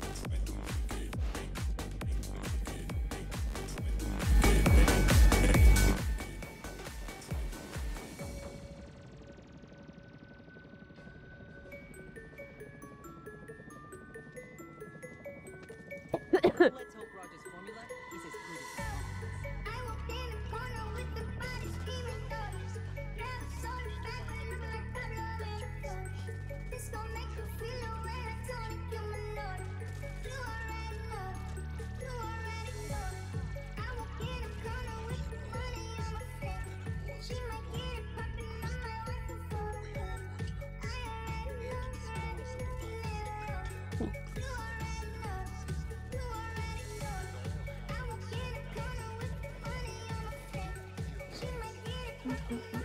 Let's hope Roger's formula is as good as his I walked in the corner with the body screaming doors. Grab a soda, back when I'm like, I love it. This gon' make you feel the way I told you, my lord. You already know, you already know. I walk in the corner with the money on my face. She might get it poppin', I might work it for a good. I already know, already looking at her. You already know, you already know. I walk in the corner with the money on my face. She might get it poppin', I might work it for a good.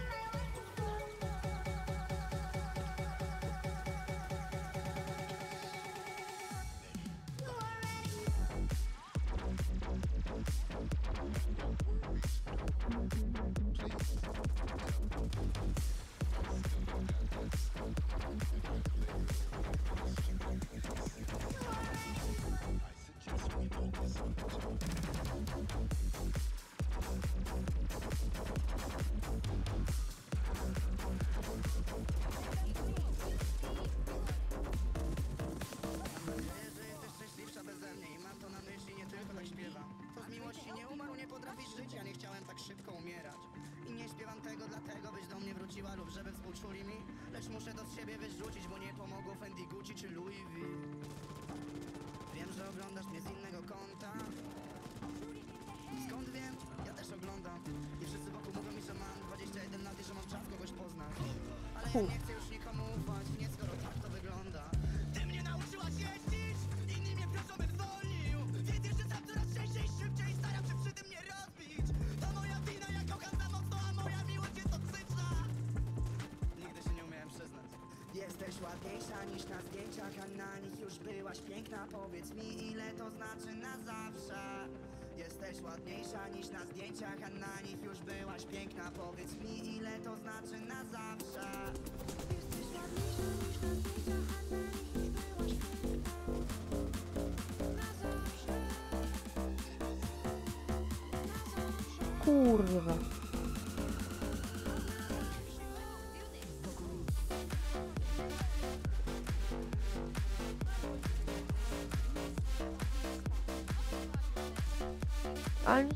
You already Szczęśliwsza beze mnie i mam to na myśli, nie tylko tak śpiewam. To z miłości nie umarł, nie potrafisz żyć, ja nie chciałem tak szybko umierać. I nie śpiewam tego dlatego, byś do mnie wróciła lub żeby współczuli mi. Lecz muszę to z siebie wyrzucić, bo nie pomogło Fendi, Gucci czy Louis V. Wiem, że oglądasz mnie z innego kąta. Skąd wiem? Ja też oglądam. I wszyscy wokół mówią mi, że mam dwadzieścia jeden lat i że mam czas kogoś poznać. Ale ja nie chcę już nikomu ufać, nie skoro tak to wygląda. Ty mnie nauczyłaś jeździć, inni mnie proszą, bym zwolnił. Wiedziesz, że sam coraz częściej, szybciej staram się przy tym nie rozbić. To moja wina, ja kocham za mocno, a moja miłość jest toksyczna. Nigdy się nie umiałem przyznać. Jesteś ładniejsza niż na zdjęciach, a na nich już byłaś piękna. Powiedz mi, ile to znaczy na zawsze. Jesteś ładniejsza niż na zdjęciach, a na nich już byłaś piękna. Powiedz mi, ile to znaczy na zawsze. Jesteś ładniejsza niż na zdjęciach, a na nich już byłaś piękna. Na zawsze. Kurwa. Ale...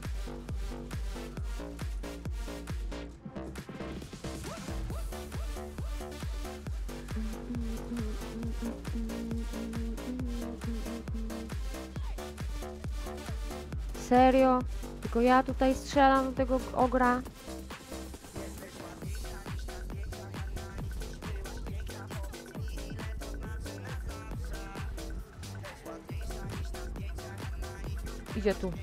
Serio? Tylko ja tutaj strzelam do tego ogra? Idzie tu.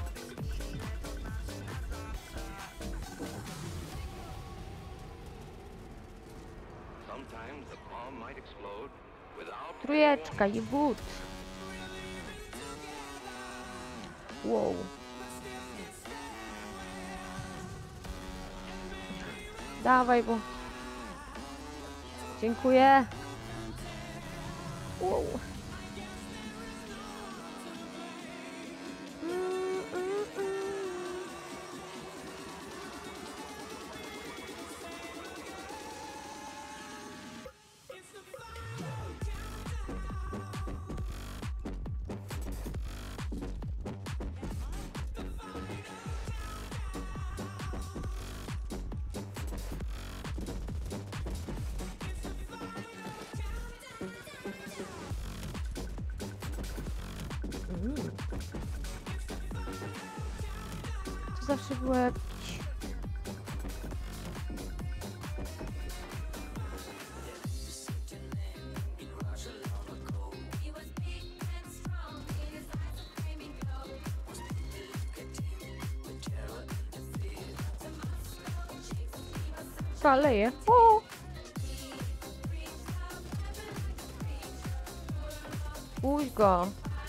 Trójeczka i but. Wow. Dawaj, bo... Dziękuję. Wow. To zawsze było jakieś... Szaleje. O! Puść go.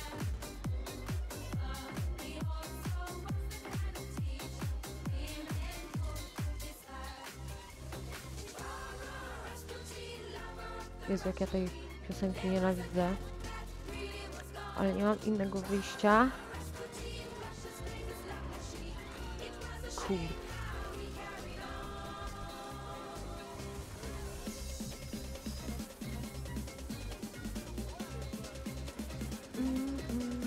Jezu, jak ja tej piosenki nienawidzę. Ale nie mam innego wyjścia. Kurde. Mm, mm.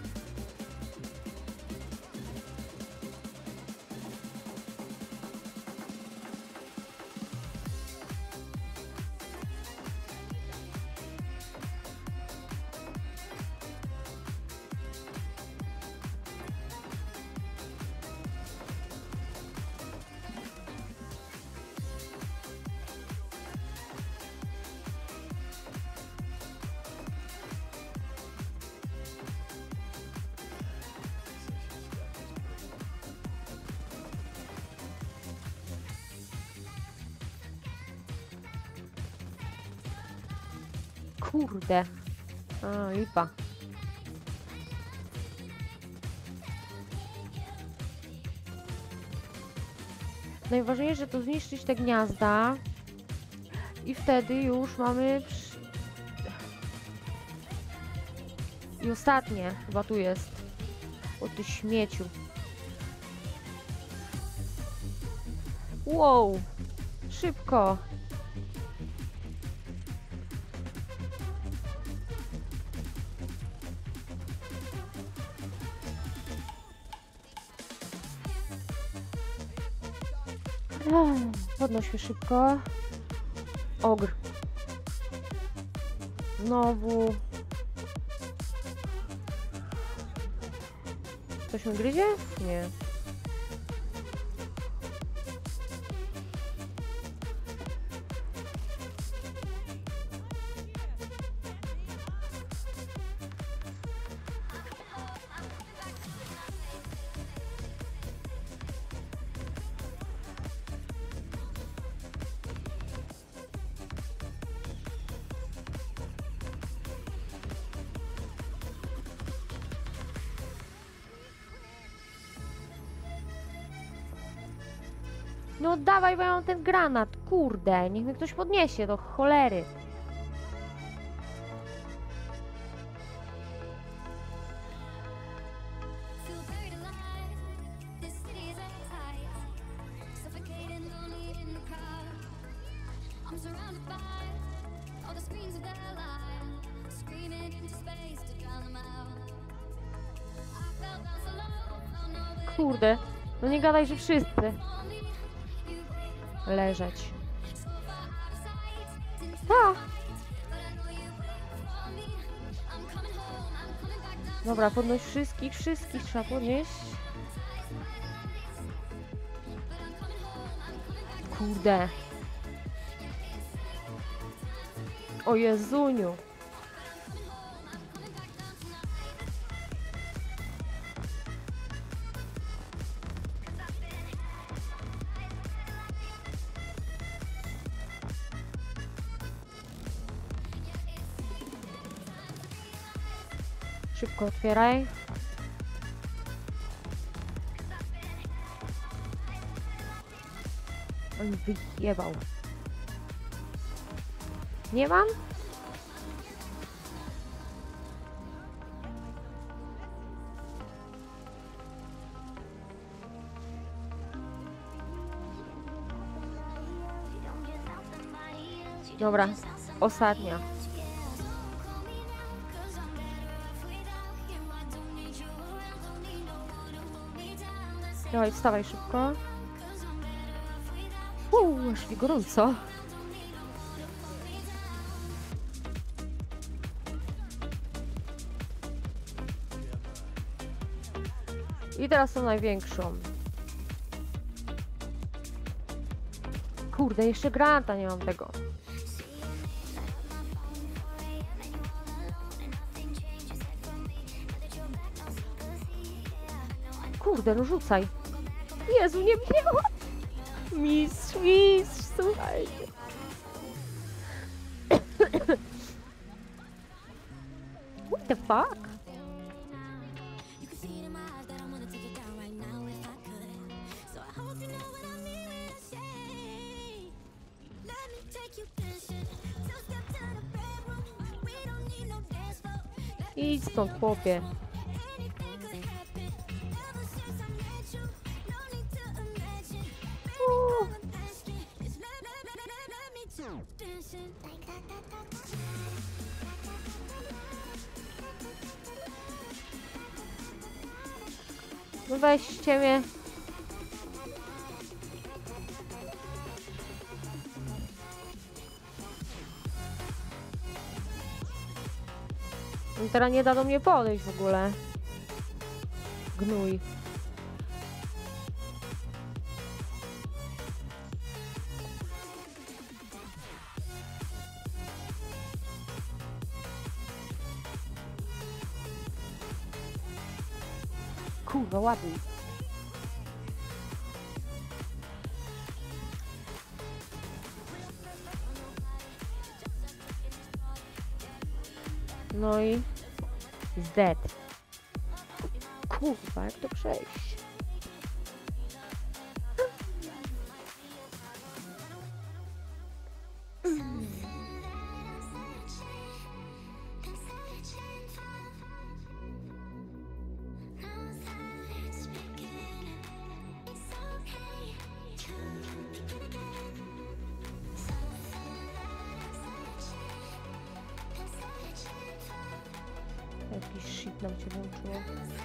Kurde. A, lipa. Najważniejsze to zniszczyć te gniazda i wtedy już mamy przy... I ostatnie chyba tu jest. O ty śmieciu. Wow. Szybko. Podnoś się szybko. Ogr. Znowu. Coś mi gryzie? Nie. No dawaj, bo ja mam ten granat, kurde, niech mnie ktoś podniesie do cholery. Kurde, no nie gadaj, że wszyscy. Leżeć. A! Dobra, podnoś wszystkich, wszystkich trzeba podnieść. Kurde. O Jezuniu. Szybko otwieraj. On wyjebał. Nie mam? Dobra, ostatnia. Dawaj, wstawaj szybko. Uuu, aż mi gorąco. I teraz tą największą. Kurde, jeszcze granata nie mam tego. Kurde, no rzucaj. Jezu, nie wzięła. Mistrz, mistrz, Słuchajcie. What the fuck? You can see it in my eyes that I wanna take it down right now if I could. So I hope you know what I mean when I say, let me take you dancing. Two step to the bedroom. We don't need no dance floor. Let me Idź stąd, chłopie. anything could happen. Ever since I met you, no need to imagine. Baby, Uuu. all I'm asking is let, let, let, let, let me take you dancing. Like that, that, that, that. No weźcie mnie. On teraz nie da do mnie podejść w ogóle. Gnój. Kurwa, ładnie. No i is dead. Kurwa, jak to przejść? Jakiś shit nam się włączyło.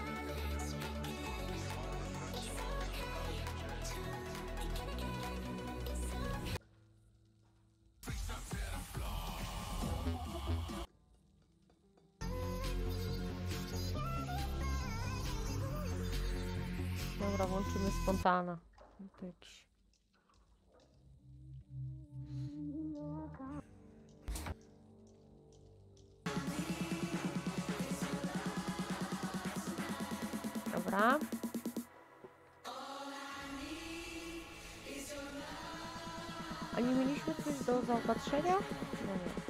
Dobra, włączymy spontana. To jakiś... Dobra. A nie mieliśmy coś do zaopatrzenia? No nie.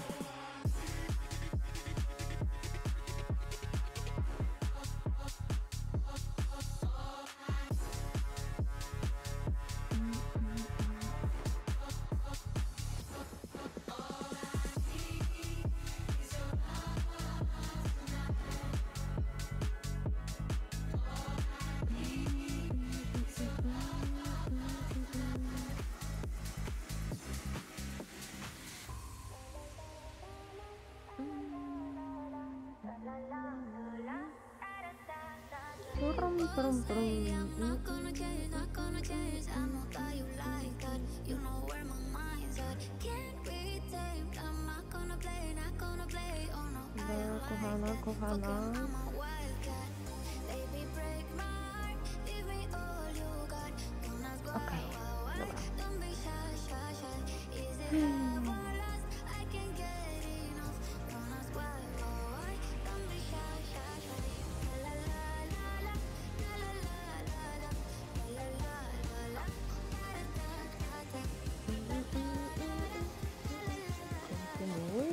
Brum, brum, brum. Not gonna change, not gonna change. I know that you like that. You know where my mind's at. Can't be tamed. I'm not gonna play, not gonna play. Oh no, I No, kochana, kochana. I'm a wildcat. Baby, break my heart. Give me all you got. Don't ask why, Okej, why, why. dobra. Don't be shy, shy, shy. Is it love or lust? I can't get enough. Don't ask why, why, why. Don't be shy, shy, shy. La la la la la la la la la la la la la la. Kontynuuj.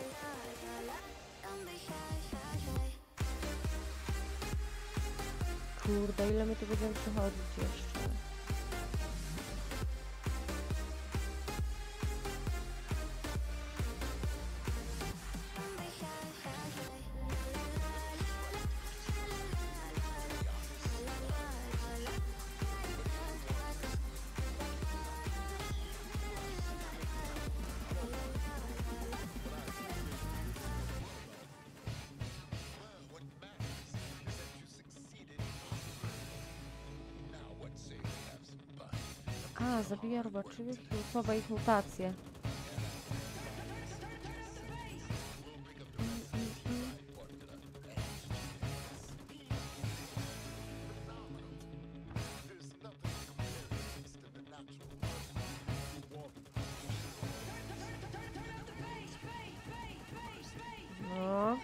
Kurde, ile my tu będziemy przechodzić jeszcze? What matters is that you succeeded. Now what say we have some fun? A, zabija robaczywych i usuwa ich mutacje. There's nothing compares to the natural world. No.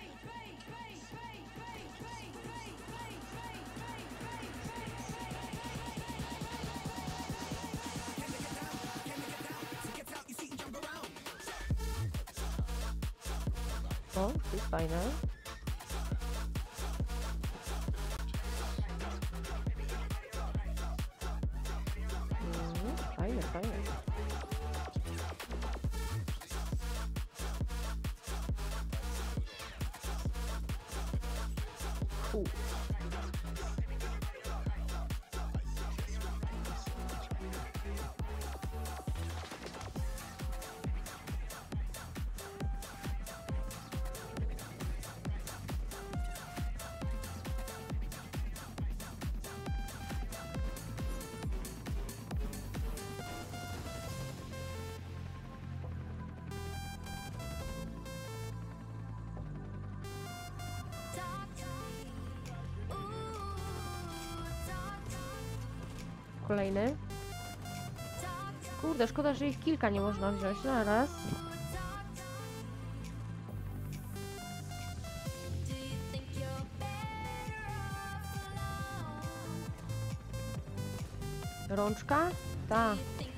O, to jest fajne. Mm, fajne, fajne. Cool. Kolejny. Kurde, szkoda, że ich kilka nie można wziąć naraz. Rączka? Ta.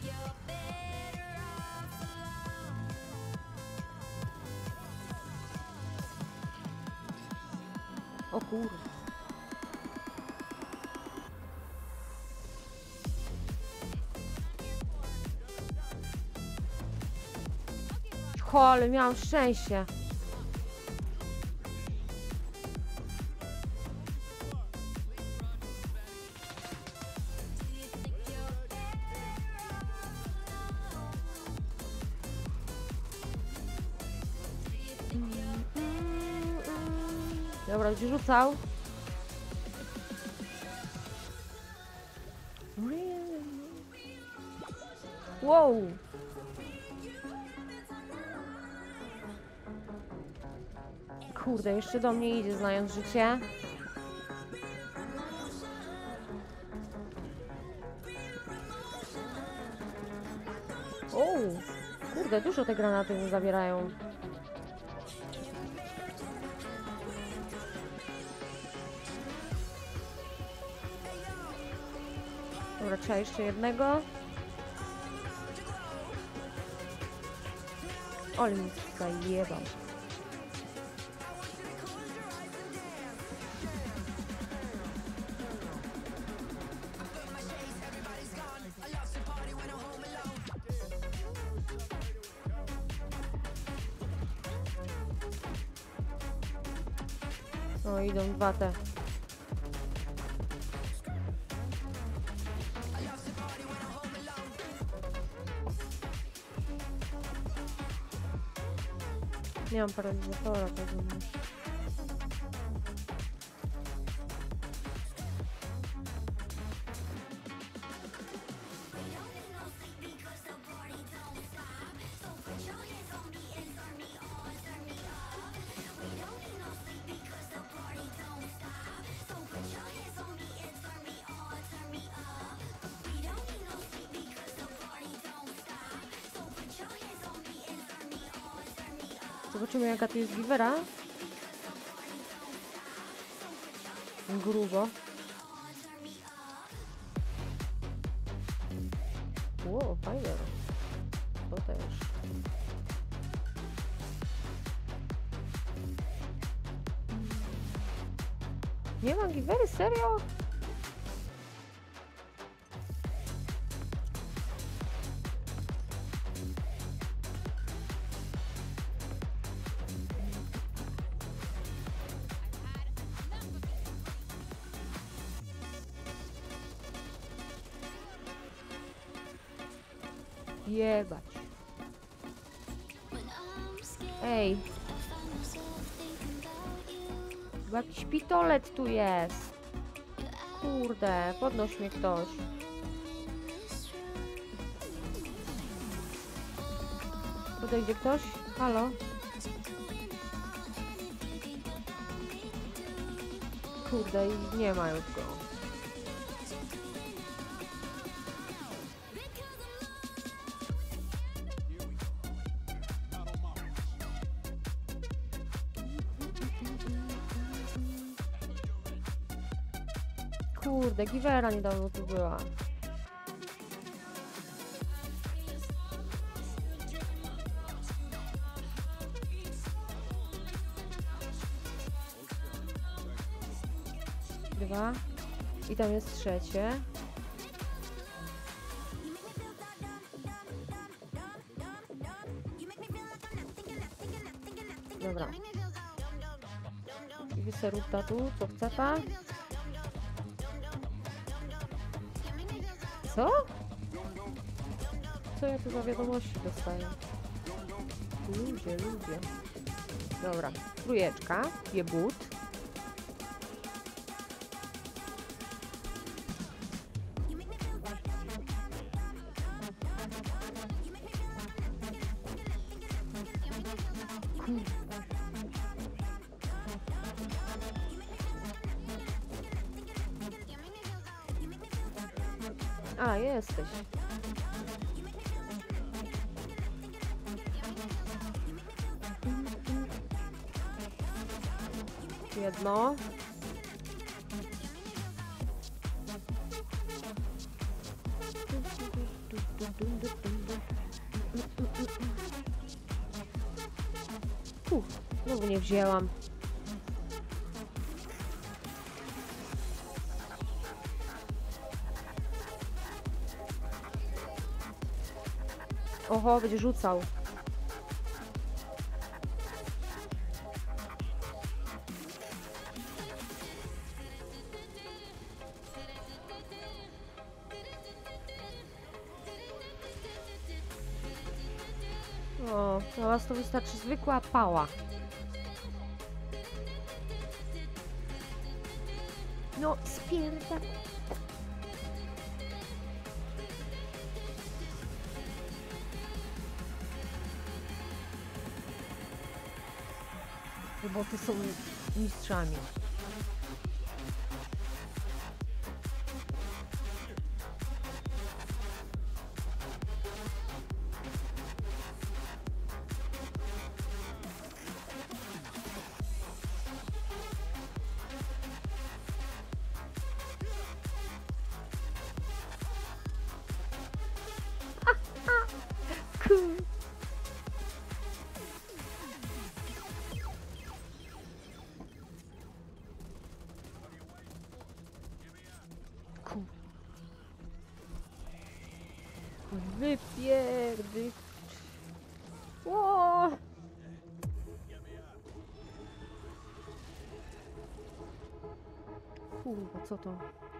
O kurde. O, ale miałam szczęście. Dobra, będzie rzucał. Wow. Kurde, jeszcze do mnie idzie, znając życie. O, kurde, dużo te granaty mi zabierają. Dobra, trzeba jeszcze jednego. Ale mi zajebał. O, idą dwa te. Nie mam paralizatora, tak mówię. Zobaczymy, jaka tu jest giwera. Grubo. Wow, fajnie. To też. Nie ma giwery? Serio? Jebać. Ej. Chyba jakiś pitolet tu jest. Kurde, podnoś mnie ktoś. Podejdzie ktoś? Halo? Kurde, i nie ma już go. Kurde, giwera niedawno tu była. dwa. I tam jest trzecie. Dobra. I wyserówka tu, co chce ta? Co? Co ja tu za wiadomości dostaję? Ludzie, ludzie. Dobra, trójeczka, jebut. A, jesteś. Jedno. Uf, znowu nie wzięłam. Oho, będzie rzucał. O, dla was to wystarczy zwykła pała. No, spierda. Roboty są mistrzami. Cool. Cool. Wypierdy. Ło! Kurwa, co to?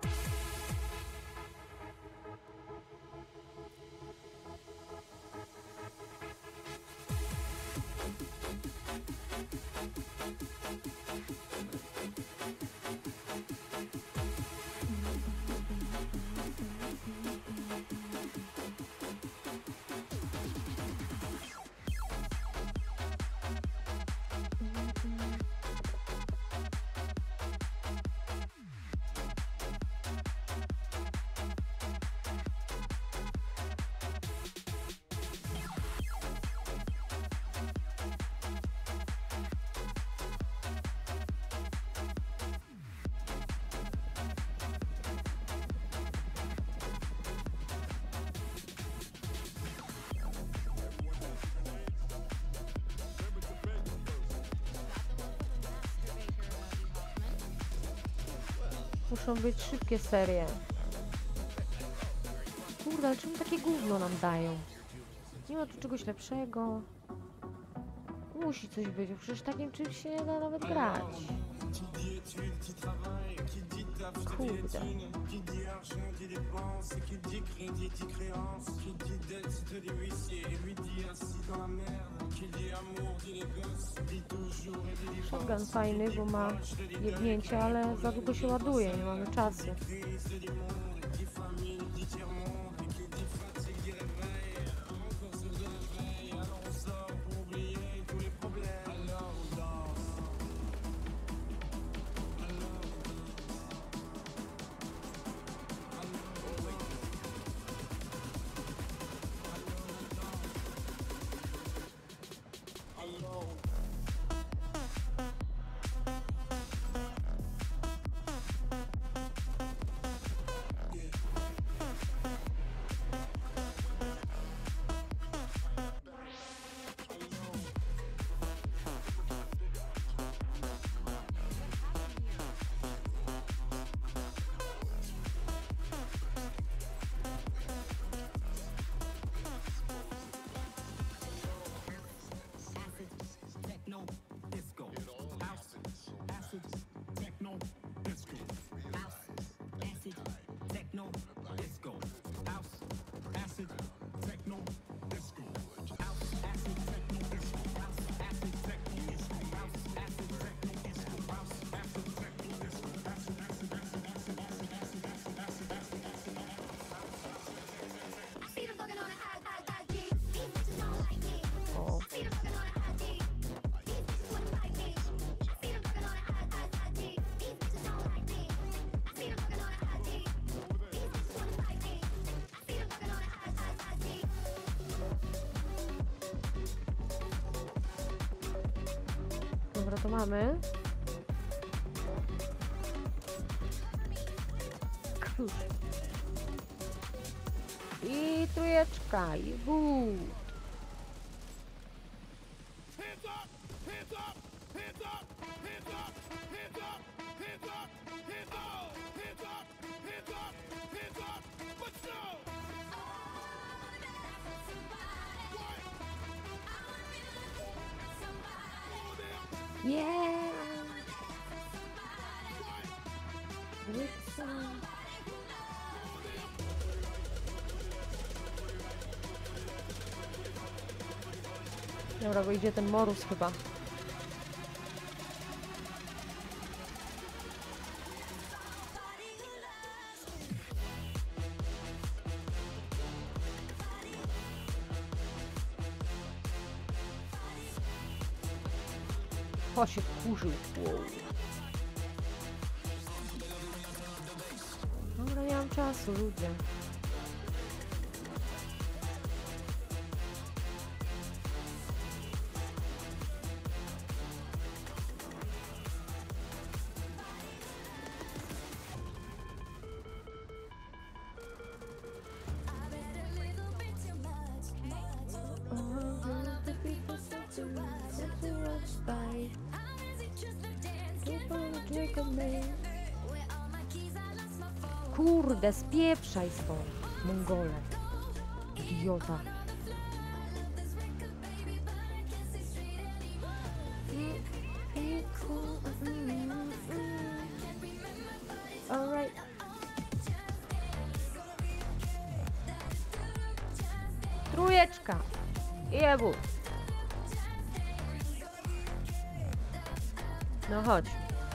Muszą być szybkie serie. Kurde, ale czemu takie gówno nam dają? Nie ma tu czegoś lepszego. Musi coś być, bo przecież takim czymś się nie da nawet grać. Kurde. Shotgun fajny, bo ma jebnięcie, ale za długo się ładuje, nie mamy czasu. Dobra, to mamy. Kurczę. I trójeczka, i wód. Yeah! With some... Dobra, bo idzie ten morus chyba. O, się wkurzył. Wow. Dobra, nie mam czasu, ludzie. Kurde, spieprzaj stąd, Mongole. Idiota. Alright. Trójeczka. Jebu. No chodź.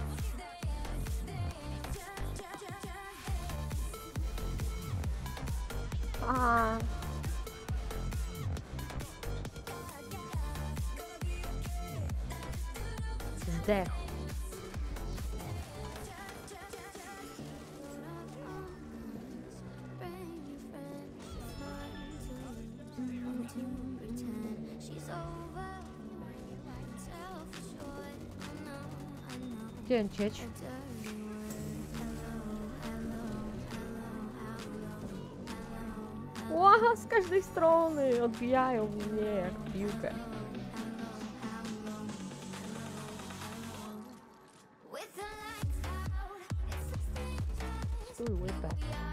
A. Zdech. Cięcieć. Ła, z każdej strony odbijają mnie jak piłkę. Stój łypę.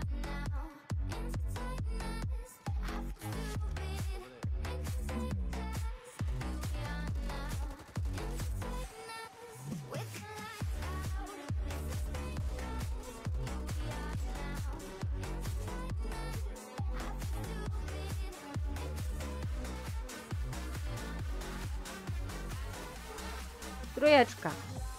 Trójeczka.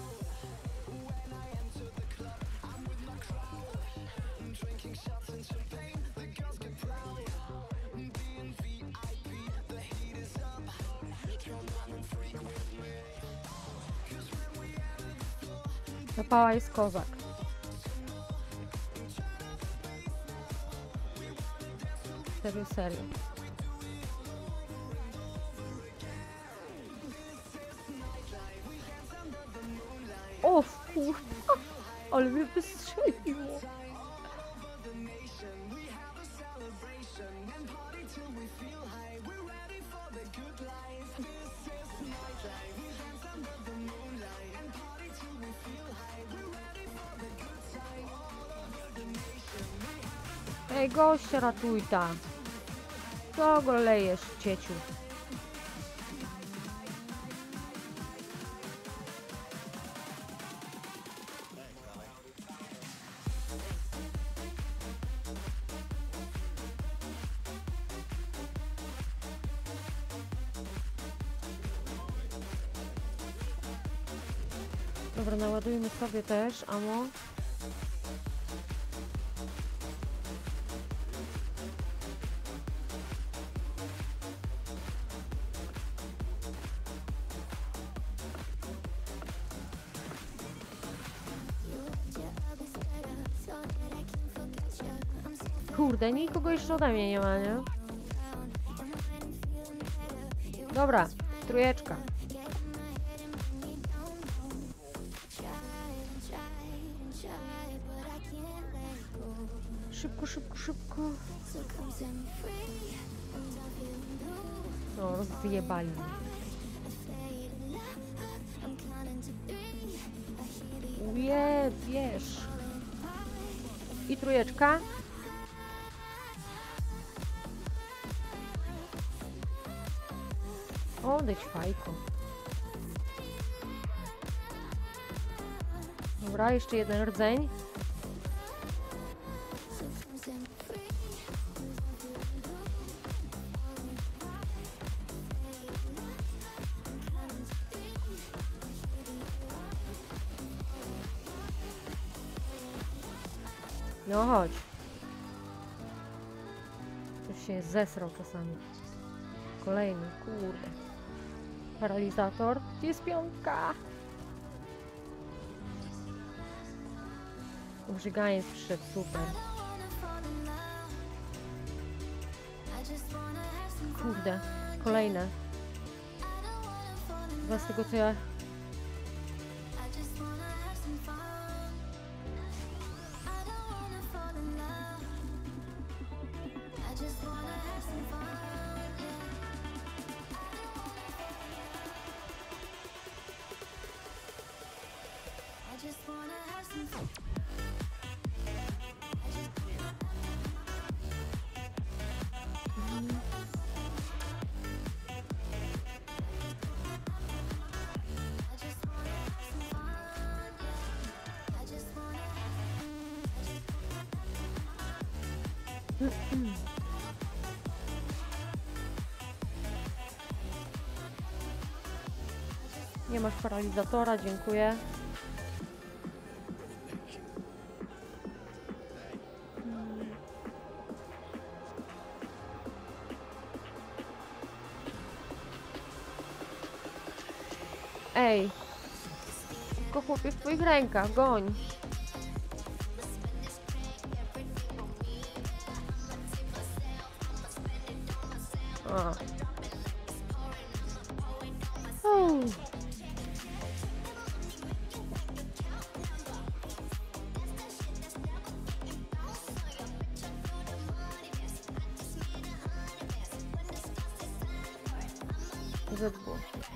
Zapała jest kozak. Serio, serio. O kurwa, ale mnie wystrzeliło. Ej, gościa ratuj tam. Co go lejesz, cieciu? Dobra, naładujmy sobie też ammo. Kurde, nikogo jeszcze ode mnie nie ma, nie? Dobra, trójeczka. szybko, szybko, szybko. No, rozjebali. Uje, wiesz. I trójeczka. Odejdź, fajko. Dobra, jeszcze jeden rdzeń. No chodź. Już się zesrał czasami. Kolejny, kurde. Paralizator. Gdzie jest piątka? Obrzyganiec przyszedł, super. Kurde, kolejne. Chyba z tego co ja... Nie masz paralizatora, dziękuję. Ej, tylko chłopie w twoich rękach, goń. A. Uuu. Zedbu.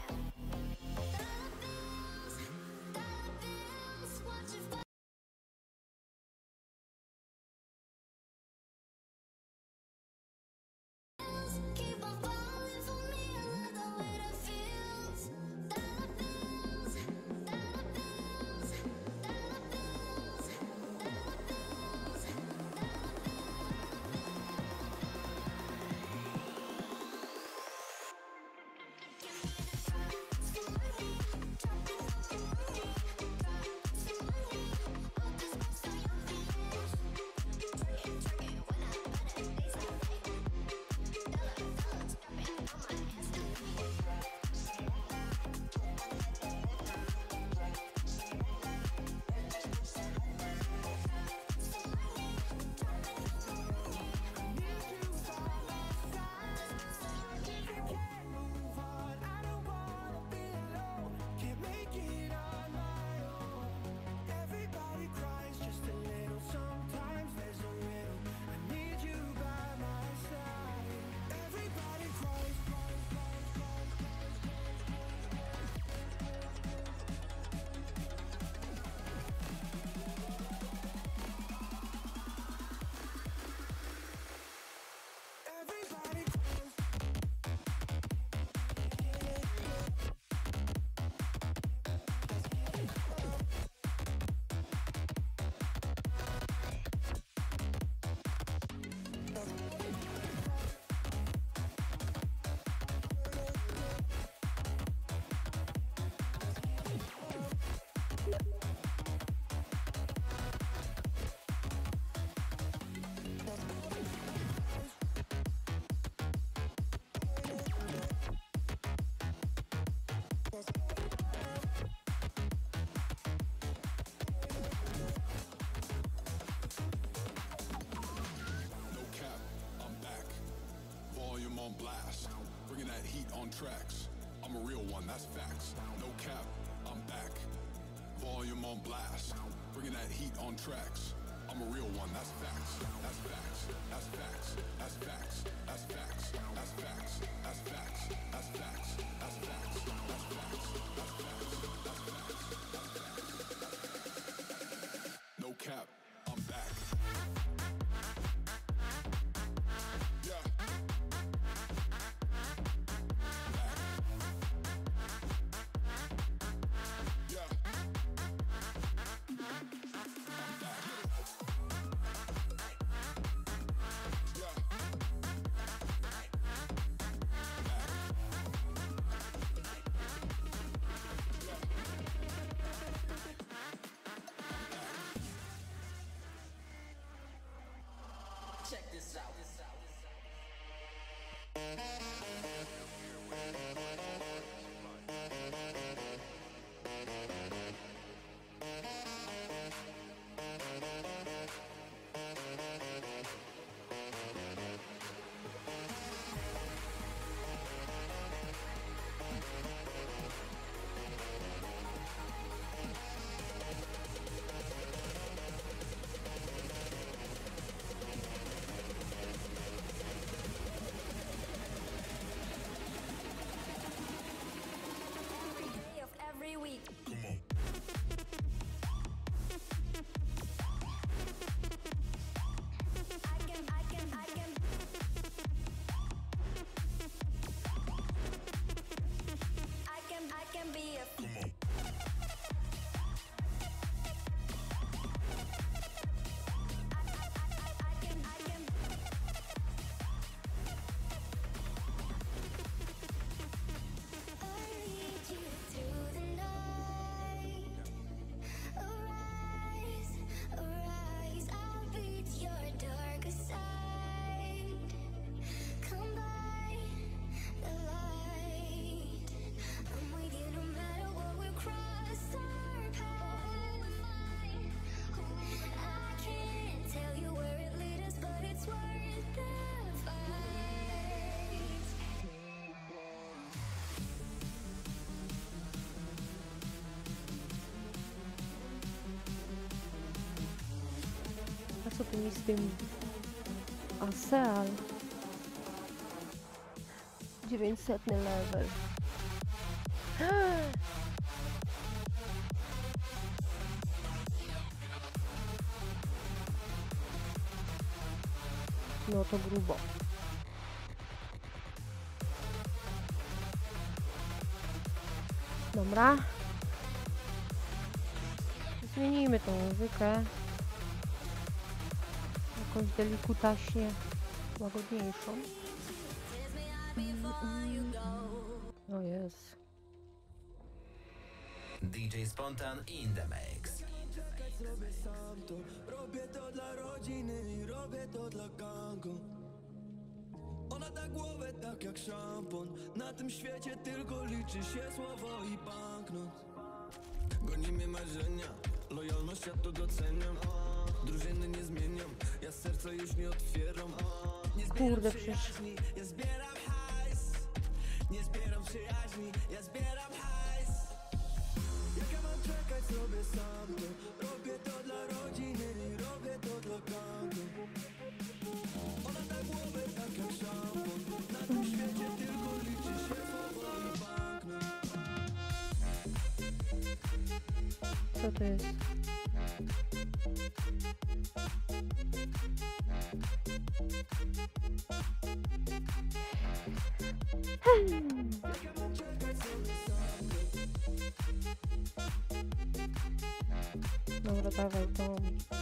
Tracks. I'm a real one, that's facts. No cap, I'm back. Volume on blast. Bringing that heat on tracks. I'm a real one, that's facts. That's facts. That's facts. That's facts. That's facts. That's facts. That's facts. That's facts. That's facts. That's facts. That's facts. No cap, I'm back. Yeah. Back. Yeah. I'm back. Yeah. Check this out. Day of every week. I can, I can, I can. I can, I can be a. I, I, I, I can, I can. I lead you through the night. Arise, arise, I'll beat your darkest side. Come by the light. I'm with you no matter what we cross our path. I can't tell you where it leads us, but it's worth the fight. A co ty mi z tym? Aseal. dziewięćsetny level. No to grubo. Dobra. Zmienimy tą muzykę. Jakąś delikutaśnie łagodniejszą. O jest. D J Spontan in the mix. Robię to dla rodziny i robię to dla gangu. Ona da głowę tak jak szampon. Na tym świecie tylko liczy się słowo i banknot. Goni mnie marzenia, lojalność ja to doceniam. Drużyny nie zmieniam, ja serca już nie otwieram. Nie zbieram Kurde, przecież. przyjaźni, ja zbieram hajs. Nie zbieram przyjaźni, ja zbieram hajs. Jak ja mam czekać, zrobię sam to. Robię to dla rodziny i robię to dla gangu. Ona da głowę tak jak szampon. Na tym świecie tylko liczy się słowo i banknot. Co to jest? Dobra, dawaj to.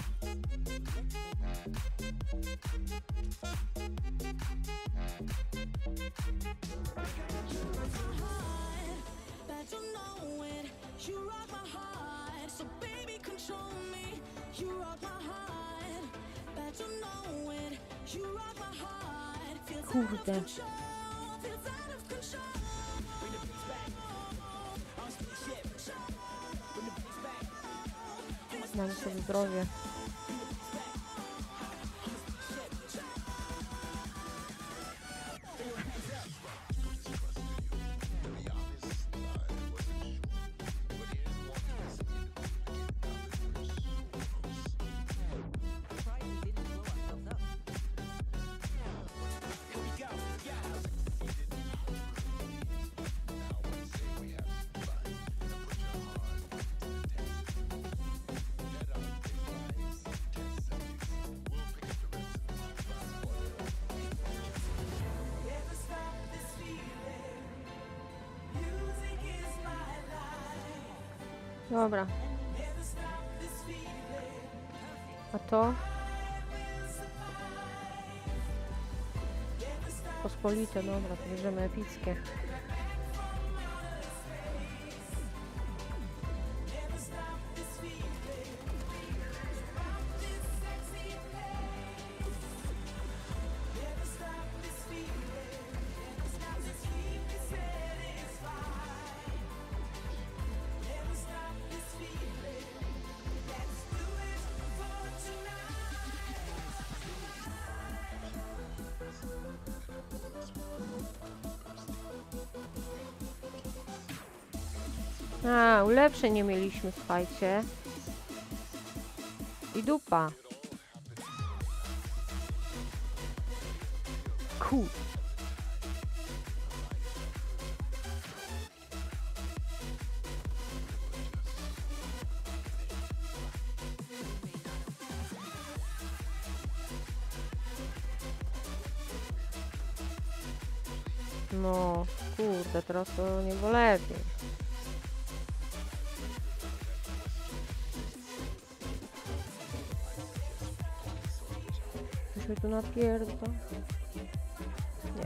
Bet you know it. You rock my heart, so baby control me. You rock my heart. Bet you know it. You rock my heart. Feels out of Kurde. control. Feels out of control. Bring the beats back. I'm spaceship. Bring the beats back. Mam sobie zdrowie. Dobra. A to? Pospolite, dobra, to bierzemy epickie. A, ulepszeń nie mieliśmy, słuchajcie. I dupa. Cool. No, kurde, teraz to nie było lepiej. Coś mi tu napierdol. Nie.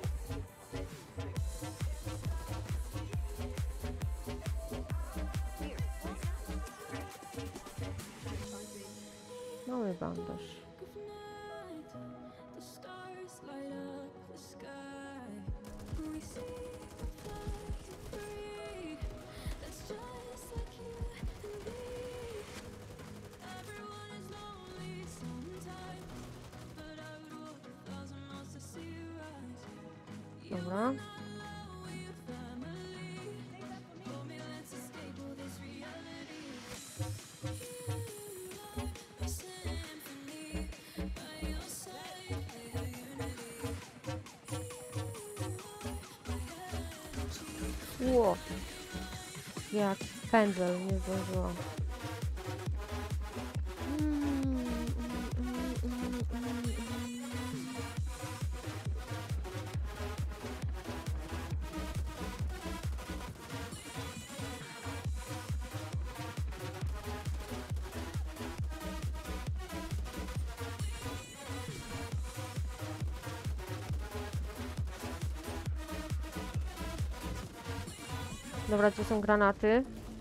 Mały bandaż. The stars light up the sky. We see the flying free. That's just like you and me. Everyone is lonely sometimes, but I would walk a thousand miles to see you rise. You Dobra. know we're family. Hold me, let's escape all this reality. You are my symphony. By your side, play the unity. Ło. Jak pędzel, nie zdążyłam. Dobra, gdzie są granaty?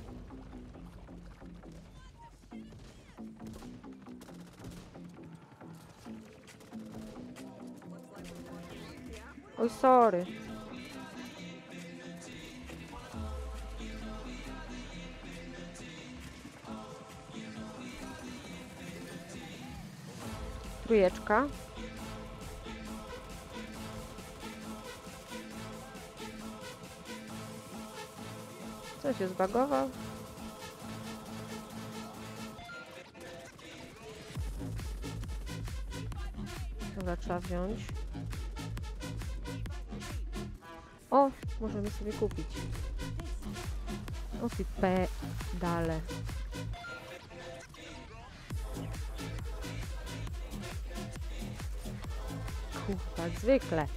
Oj, sorry. Trójeczka. Co się zbagował? Dobra, trzeba wziąć. O, możemy sobie kupić. O ty pedale. Kurwa, jak zwykle.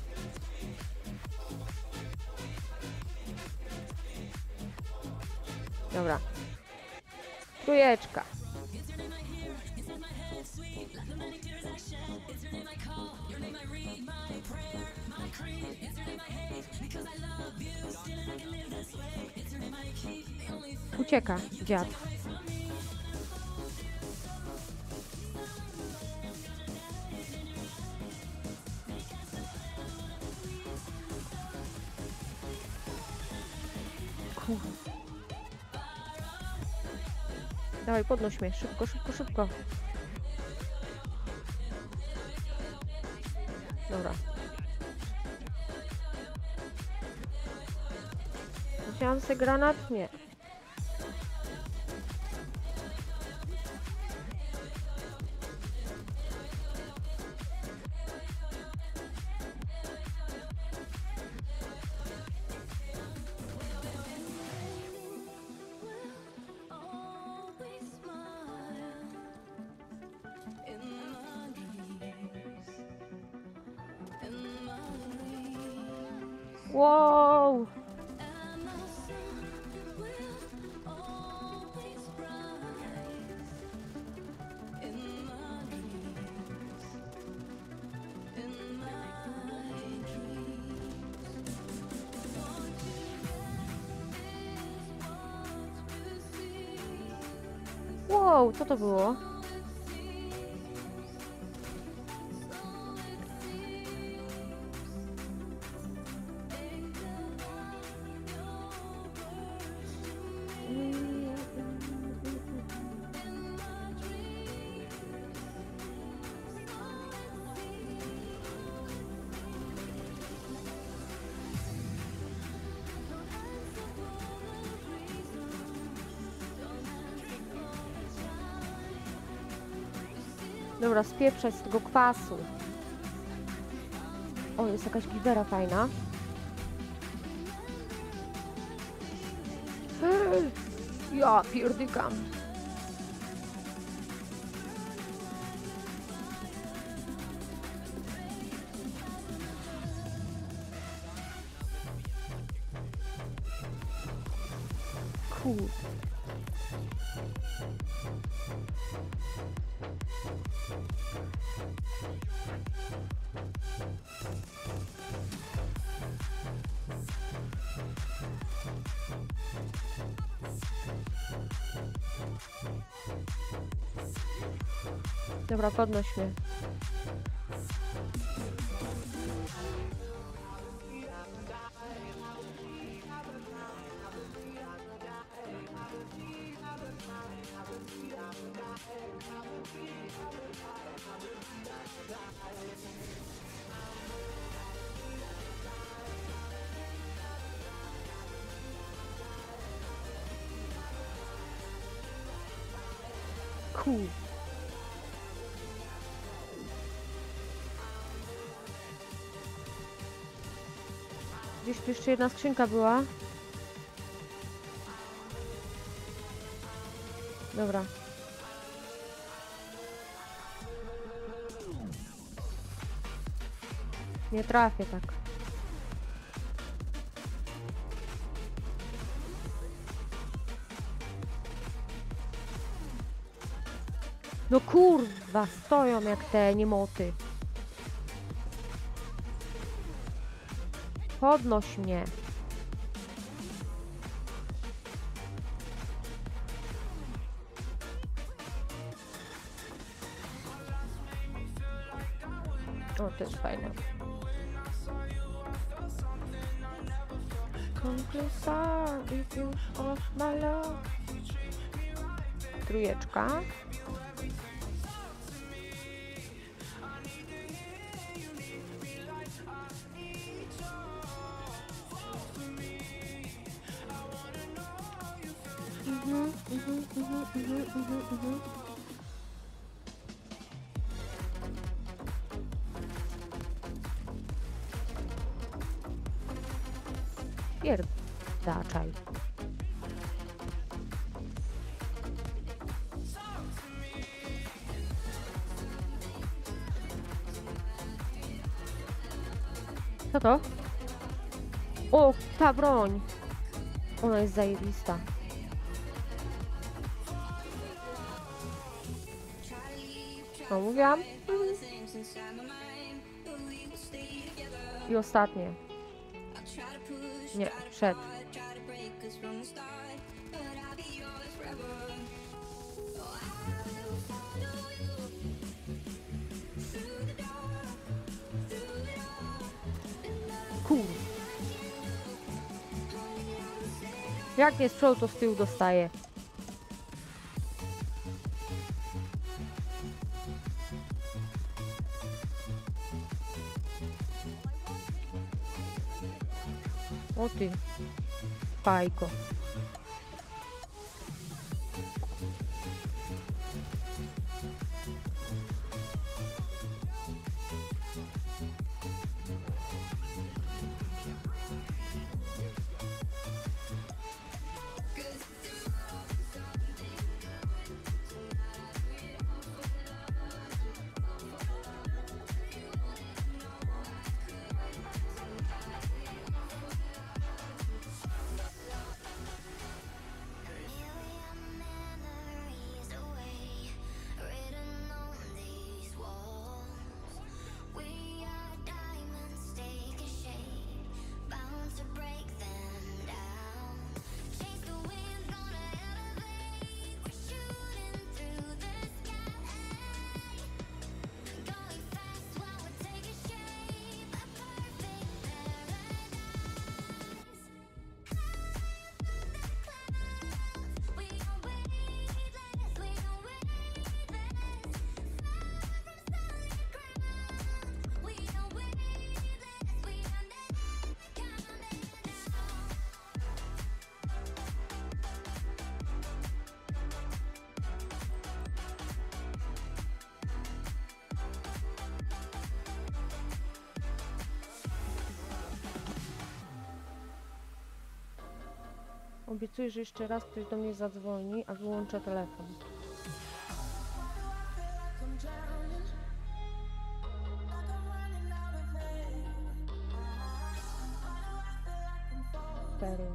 Dobra. Trójeczka. Ucieka, dziad. Kurwa. Dawaj, podnoś mnie. Szybko, szybko, szybko. Dobra. Wziąłem sobie granat? Nie. Wow! Wow, co to było? Dobra, spieprzać z tego kwasu. O, jest jakaś gibera fajna. Ej, ja pierdykam. Cool. Dobra, podnoś mnie. Cool. Gdzieś tu jeszcze jedna skrzynka była. Dobra. Nie trafię tak. No kurwa, stoją jak te niemoty. Podnoś mnie. O, to jest fajne. Trójeczka. Mhm, mhm, mhm, mhm, mhm, mhm. Pierdaczaj. Co to? O, ta broń! Ona jest zajebista. Co mówiłam? I ostatnie. Nie, przed. Kur. Jak nie z przodu, to z tyłu dostaje. O ty, fajko. Obiecuję, że jeszcze raz ktoś do mnie zadzwoni, a wyłączę telefon. Serio.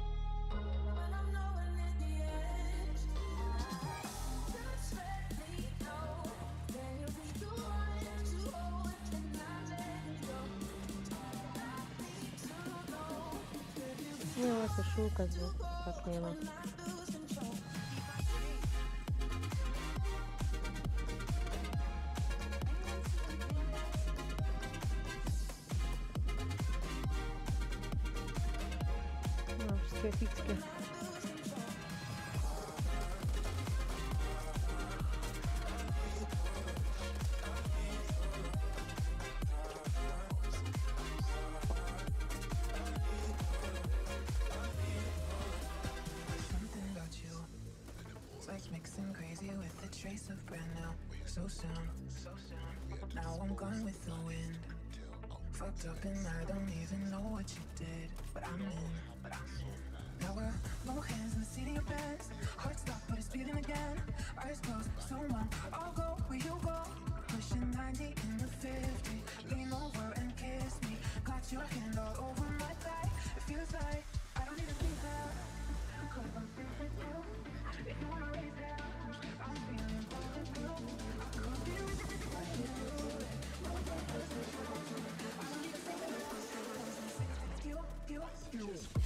Nie ma co szukać, bo tak nie ma. No, wszystkie epickie. Something about you. It's like mixing crazy with a trace of brand new. So soon, so soon. Now I'm gone with the wind. Fucked up and I don't even know what you did. But I'm in, but I'm in. Now we're no hands in the seat of your pants. Heart stopped, but it's beating again. Eyes closed, so long. I'll go where you go. Pushing ninety in the fifty. Lean over and kiss me. Got your hand all over my thigh. It feels like I don't need to think that. Cause I'm thinking too. If you wanna raise hell, I'm feeling falling through. I could be with you, but you do it. I don't need to think that. Cause I'm sick of you, you, you.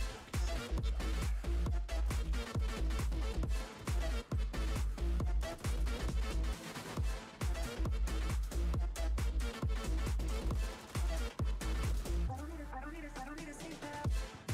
I don't need it, I don't need it, I don't need to see that.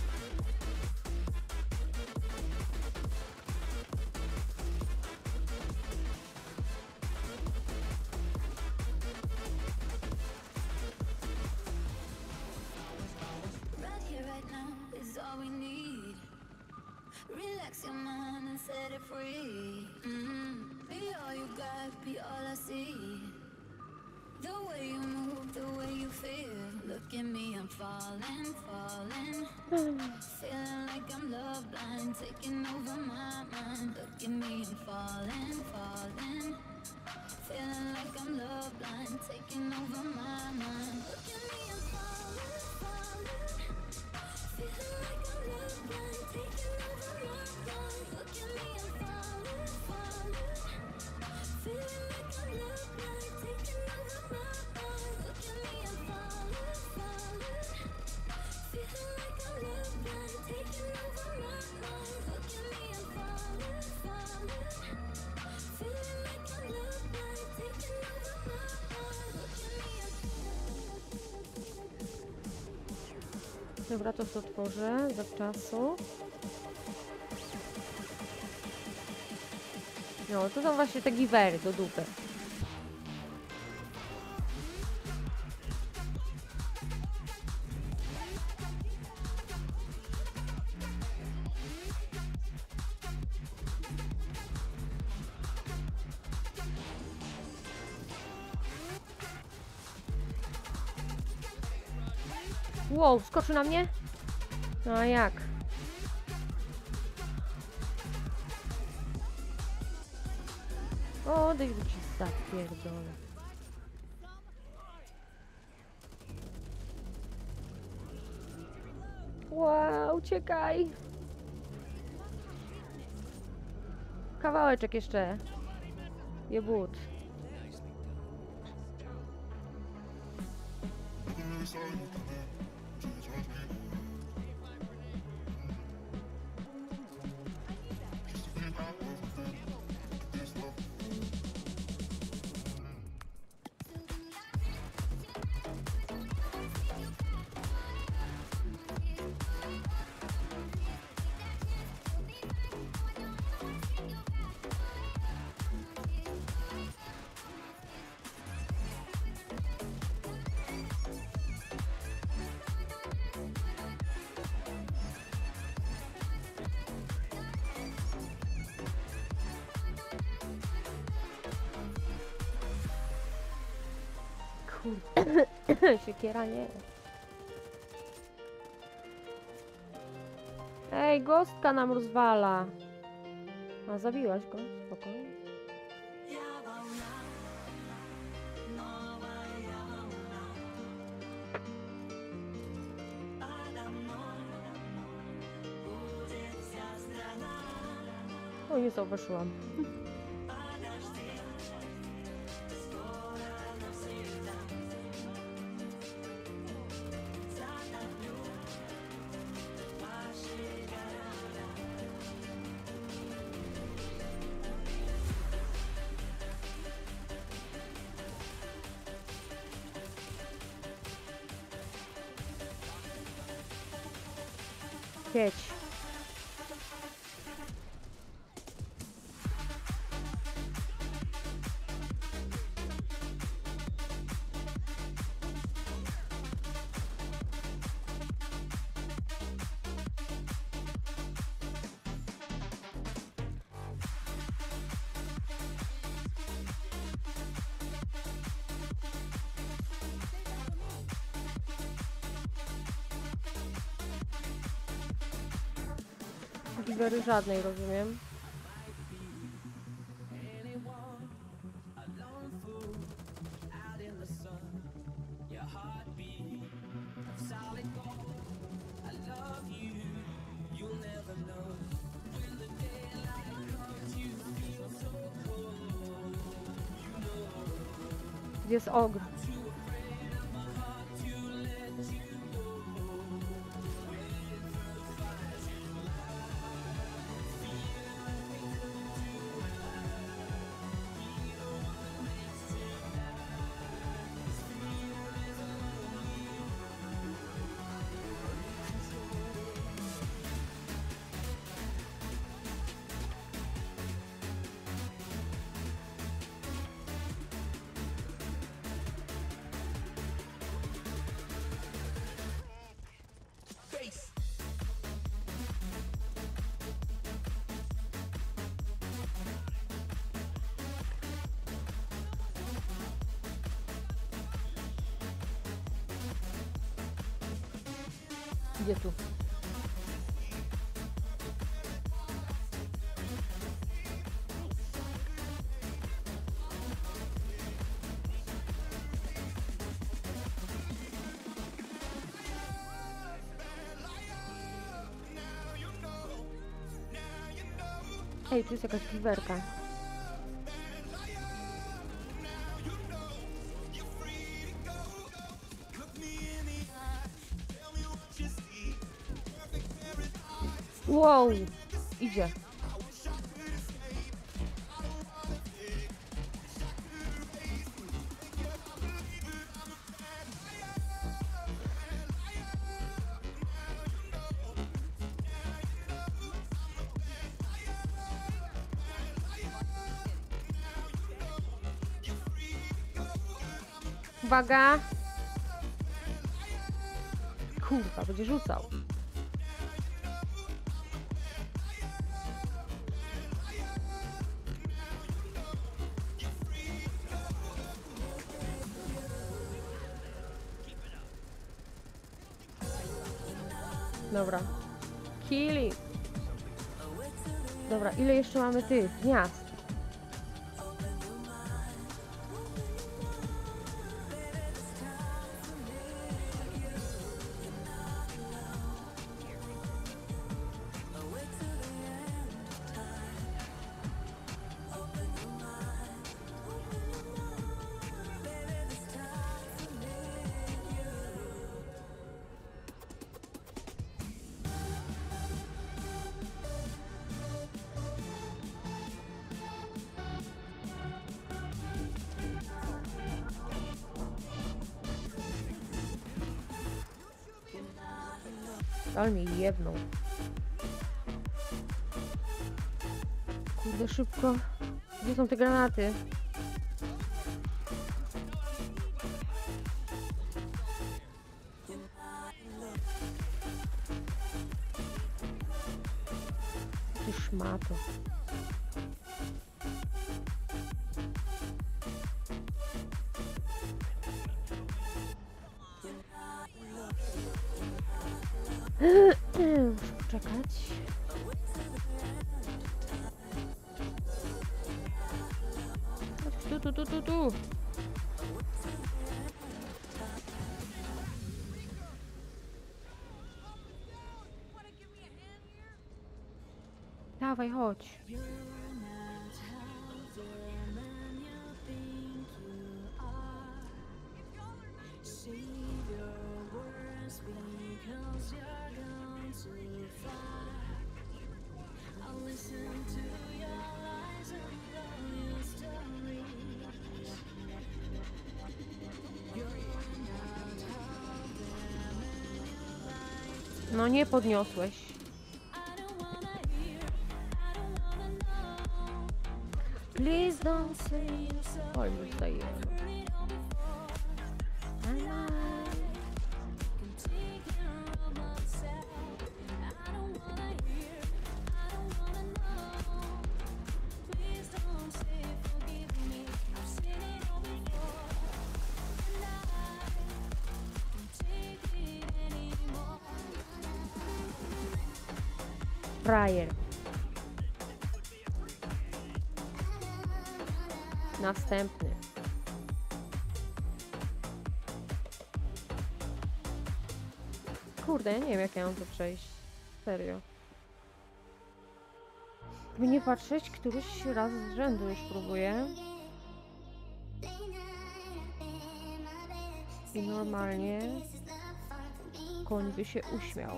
Right here, right now is all we need. Relax your mind and set it free. Mm-hmm. Be all you got, be all I see. The way you move, the way you feel. Look at me, I'm falling, falling. Feeling like I'm love blind, taking over my mind. Look at me, I'm falling, falling. Feeling like I'm love blind, taking over my mind. Look at me, I'm falling, falling. Feeling like I'm love blind, taking over my mind. Look at me, I'm falling, falling. Feeling like I'm love blind, taking over my mind. Look at me, I'm falling, falling. Feeling like I'm love blind, taking over my mind. Look at me, I'm falling, falling. Feeling like I'm love blind, taking over my mind. Look at me, I'm Dobra, to co otworzę zawczasu. No, to są właśnie te givery do dupy. Wow, skoczy na mnie? No a jak? O, daj ci zapierdolę. Wow, uciekaj. Kawałeczek jeszcze. Jebut. Kurde. Siekiera nie. Ej, Ej, Ghostka nam rozwala. A, zabiłaś go? Spokojnie. O, nie zauważyłam. Jedź. Gibery żadnej, rozumiem. Gdzie jest ogr? Gdzie tu? Ej, tu jest jakaś giwerka. Wow, idzie. Uwaga. Kurwa, będzie rzucał. Dobra. Killing. Dobra, ile jeszcze mamy tych gniazd? Ale mnie jebnął. Kurde, szybko. Gdzie są te granaty? Ty szmato. Muszę poczekać. tu, tu, tu, tu. Dawaj, chodź. No nie podniosłeś. Please don't say almost a year. Frajer. Następny. Kurde, ja nie wiem jak ja mam to przejść. Serio. By nie patrzeć, któryś raz z rzędu już próbuję. I normalnie koń by się uśmiał.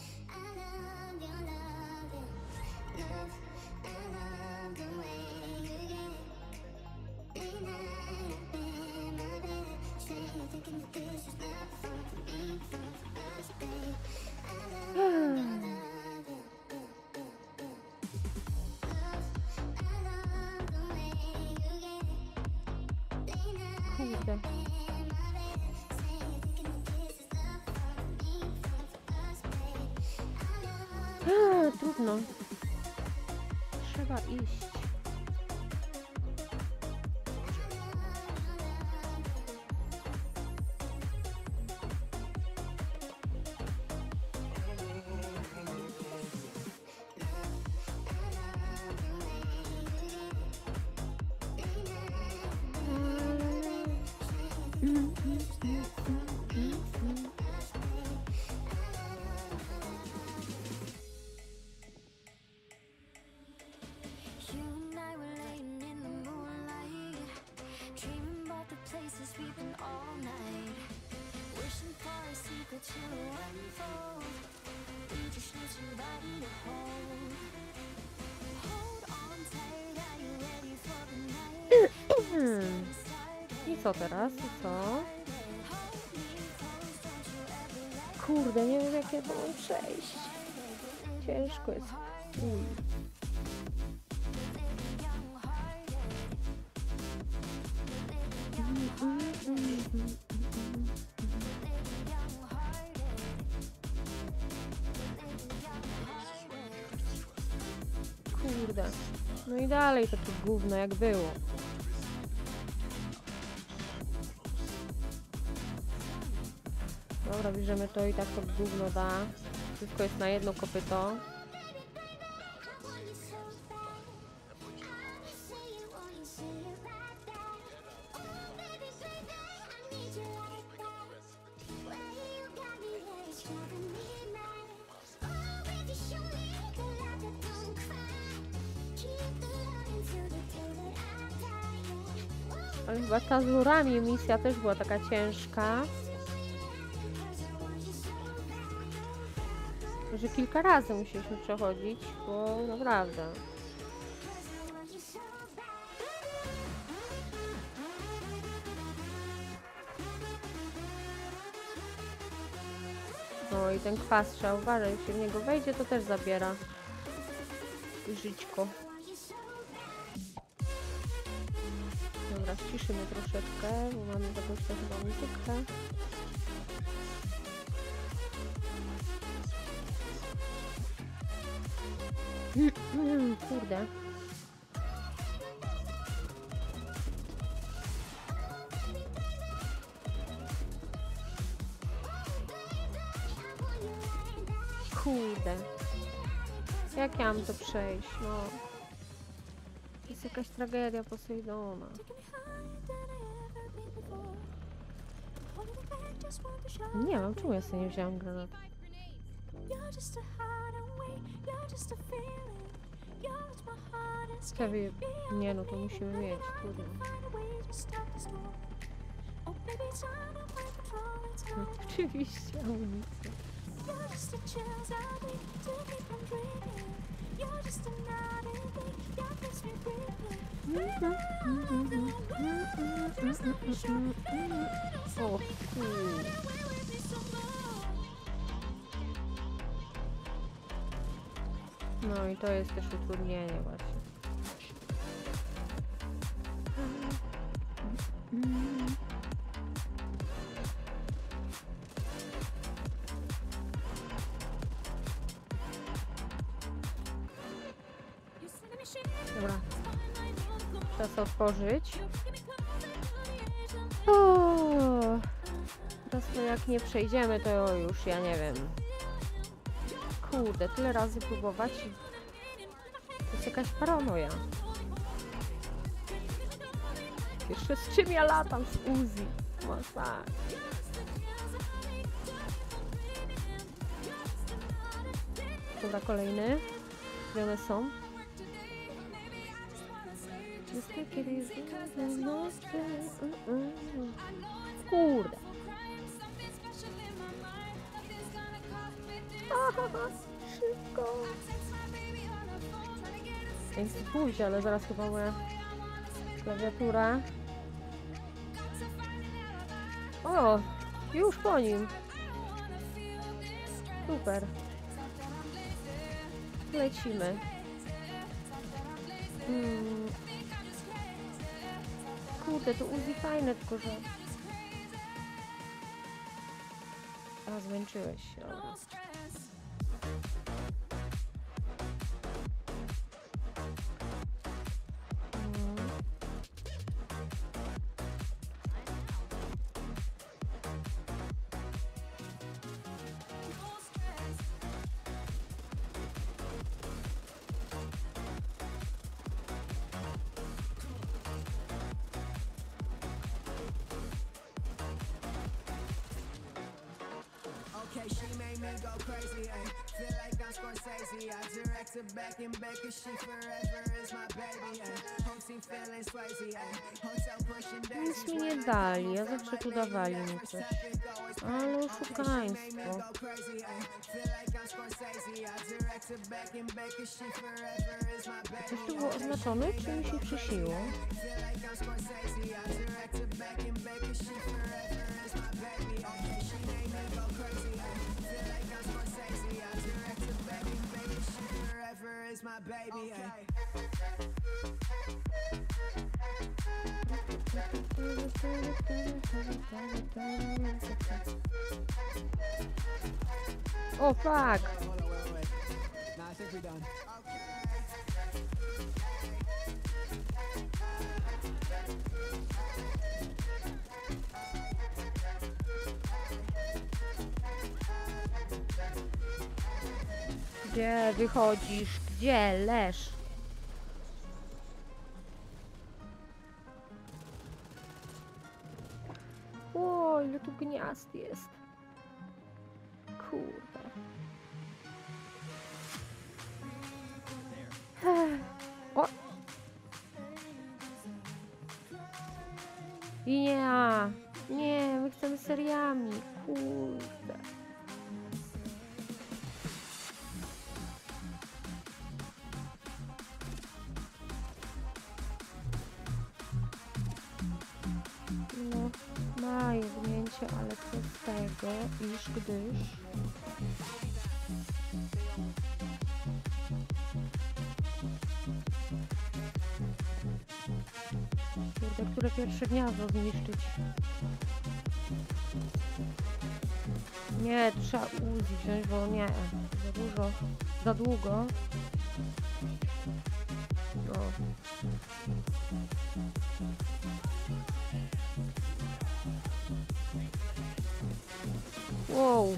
Kurde. A, trudno. Trzeba iść. Hmm. I co teraz? I co? Kurde, nie wiem jak ja to mam przejść. Ciężko jest. Uj. Kurde. No i dalej takie gówno jak było. Dobra, bierzemy to i tak to gówno da. Wszystko jest na jedno kopyto. Ale chyba ta z rurami misja też była taka ciężka. Że kilka razy musieliśmy przechodzić, bo naprawdę. No i ten kwas trzeba uważać, jak się w niego wejdzie, to też zabiera żyćko. Dobra, ściszymy troszeczkę, bo mamy za głośno chyba muzykę. Kurde. Kurde. Jak ja mam to przejść, no. jest jakaś tragedia Posejdona. Nie wiem, czemu ja sobie nie wziąłem granatu. Ciekawie, nie no, to musimy mieć, trudno. Oczywiście, amunicja. O, kur... No i to jest też utrudnienie właśnie. Dobra. Czas otworzyć. O, teraz to jak nie przejdziemy, to już ja nie wiem. Kurde, tyle razy próbować. To jest jakaś paranoja. Jeszcze z czym ja latam? Z Uzi. Masakra. Dobra, kolejny. Gdzie one są? Kurde. Szybko. Nie chcę pójść, ale zaraz chyba moja klawiatura. O, już po nim. Super. Lecimy. Hmm. Kurde, to Uzi fajne, tylko że... A, zmęczyłeś się. Dobra. Hmm. Okay, she made me go crazy, ay. Feel like I'm Scorsese. I direct her back and back, cause she forever is my baby, ay. Whole team feeling Swayze, ay. Hotel pushing Nic mi nie dali, ja zawsze tu dawali mi coś. Ale oszukaństwo. Coś tu było oznaczone, czy mi się przysiło? Is my baby, okay. Oh fuck! Hold on, wait, wait, wait. Nah, I think we're done. Gdzie wychodzisz? Gdzie leż? O, ile tu gniazd jest. Kurde. O! Nie, nie, my chcemy seriami. Kurde. No, ma jebnięcie, ale co z tego, iż gdyż... Kurde, które pierwsze gniazdo zniszczyć? Nie, trzeba Uzi wziąć, bo nie, za dużo, za długo. No. Wow.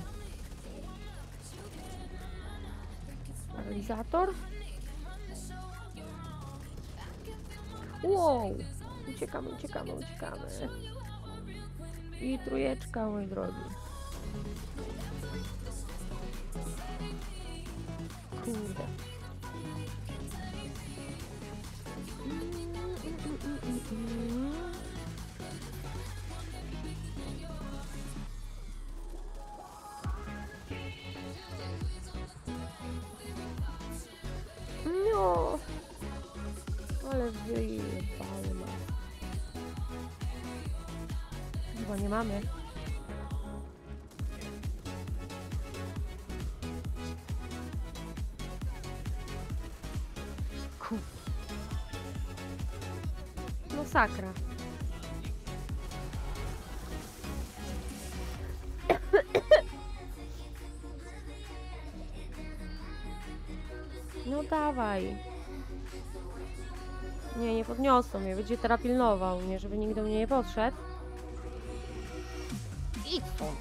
Paralizator? Wow! Uciekamy, uciekamy, uciekamy. I trójeczka, moi drodzy. Kurde. No, ale wyjebały ma. Chyba nie mamy. Ku. No sakra. No dawaj. Nie, nie podniosą mnie. Będzie teraz pilnował mnie, żeby nikt do mnie nie podszedł. Idź stąd.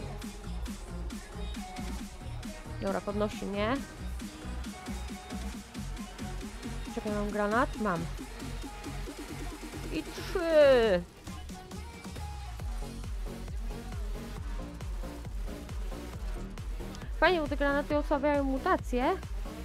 Dobra, podnosi mnie. Czekaj, mam granat? Mam. I trzy. Fajnie, bo te granaty osłabiają mutacje.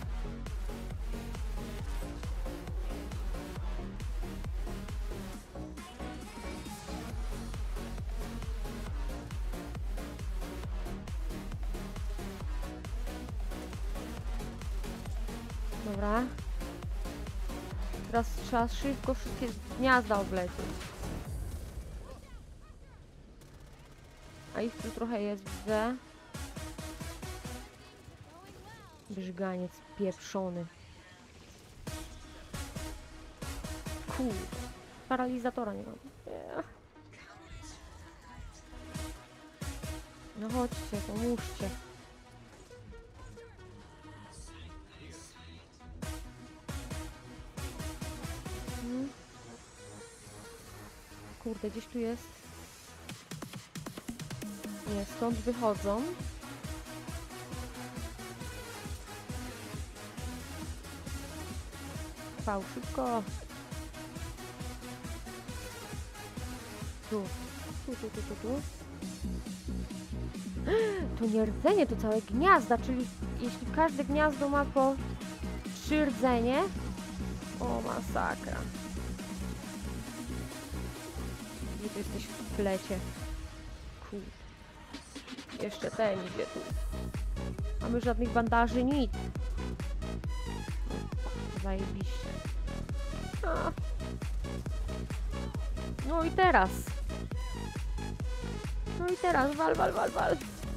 Dobra. Teraz trzeba szybko wszystkie gniazda oblecieć. A ich tu trochę jest, widzę. Brzyganiec pieprzony. Kurde. Paralizatora nie mam. Nie. No chodźcie, pomóżcie. Hmm. Kurde, gdzieś tu jest. Nie, stąd wychodzą. Pał, szybko. Tu. Tu, tu, tu, tu, tu. To nie rdzenie, to całe gniazda, czyli jeśli każde gniazdo ma po trzy rdzenie. O, masakra. Gdzie ty jesteś w plecie? Kurde. Jeszcze ten idzie tu. Mamy żadnych bandaży, nic. Zajebiście. A. No i teraz. No i teraz, wal, wal, wal, wal.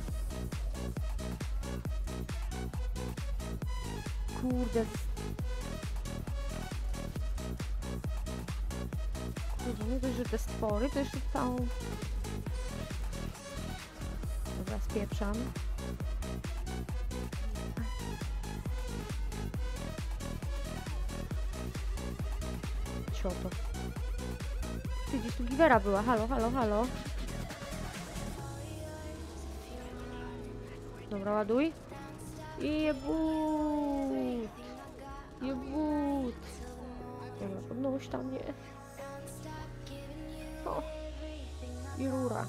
Kurde. Kurde, nie dość, że te stwory, to jeszcze całą... Dobra, spieprzam. Cioto. Ty, gdzieś tu Givera była, halo, halo, halo. Dobra, ładuj. I jebut. Jebut. Dobra, podnoś tam mnie. O. I rura.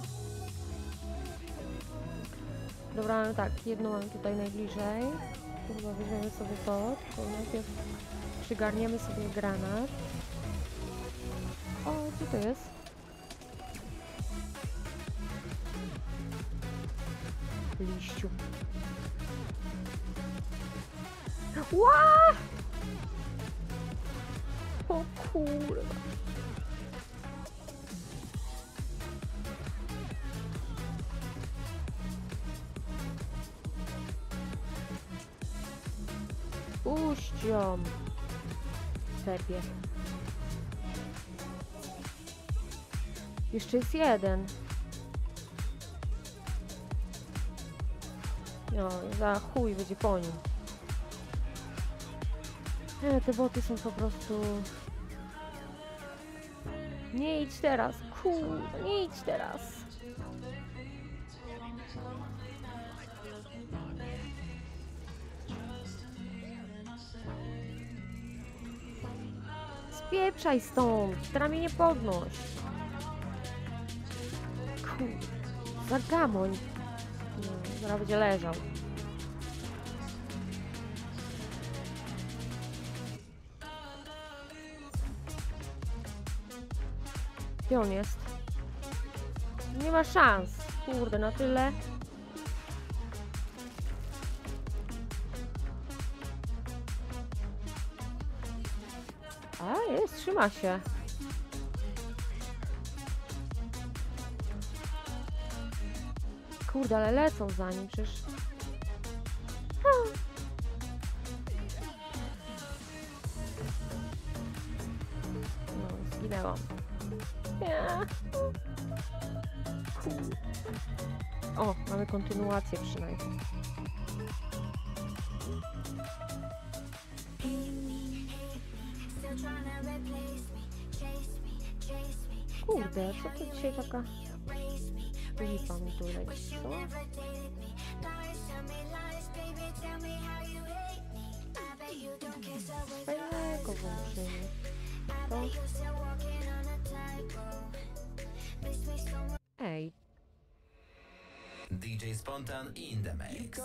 Dobra, no tak, jedno mam tutaj najbliżej. Chyba weźmiemy sobie to, tylko najpierw przygarniemy sobie granat. O, co to jest? Liściu. Ła! O kurwa. Puść ją. Sepie. Jeszcze jest jeden. No, za chuj będzie po nim. E, te boty są po prostu... Nie idź teraz, kurde, nie idź teraz. Spieprzaj stąd, teraz mnie nie podnoś. Kur... Za gamoń. No, zaraz będzie leżał. Gdzie on jest? Nie ma szans. Kurde, na tyle. A, jest, trzyma się. Kurde, ale lecą za nim, przecież... Ha. No, zginęłam. Nie. O, mamy kontynuację przynajmniej. Kurde, co to dzisiaj taka... Lipa mi tu leci, co? Fajnego włączymy. To... Ej. D J Spontan in the mix.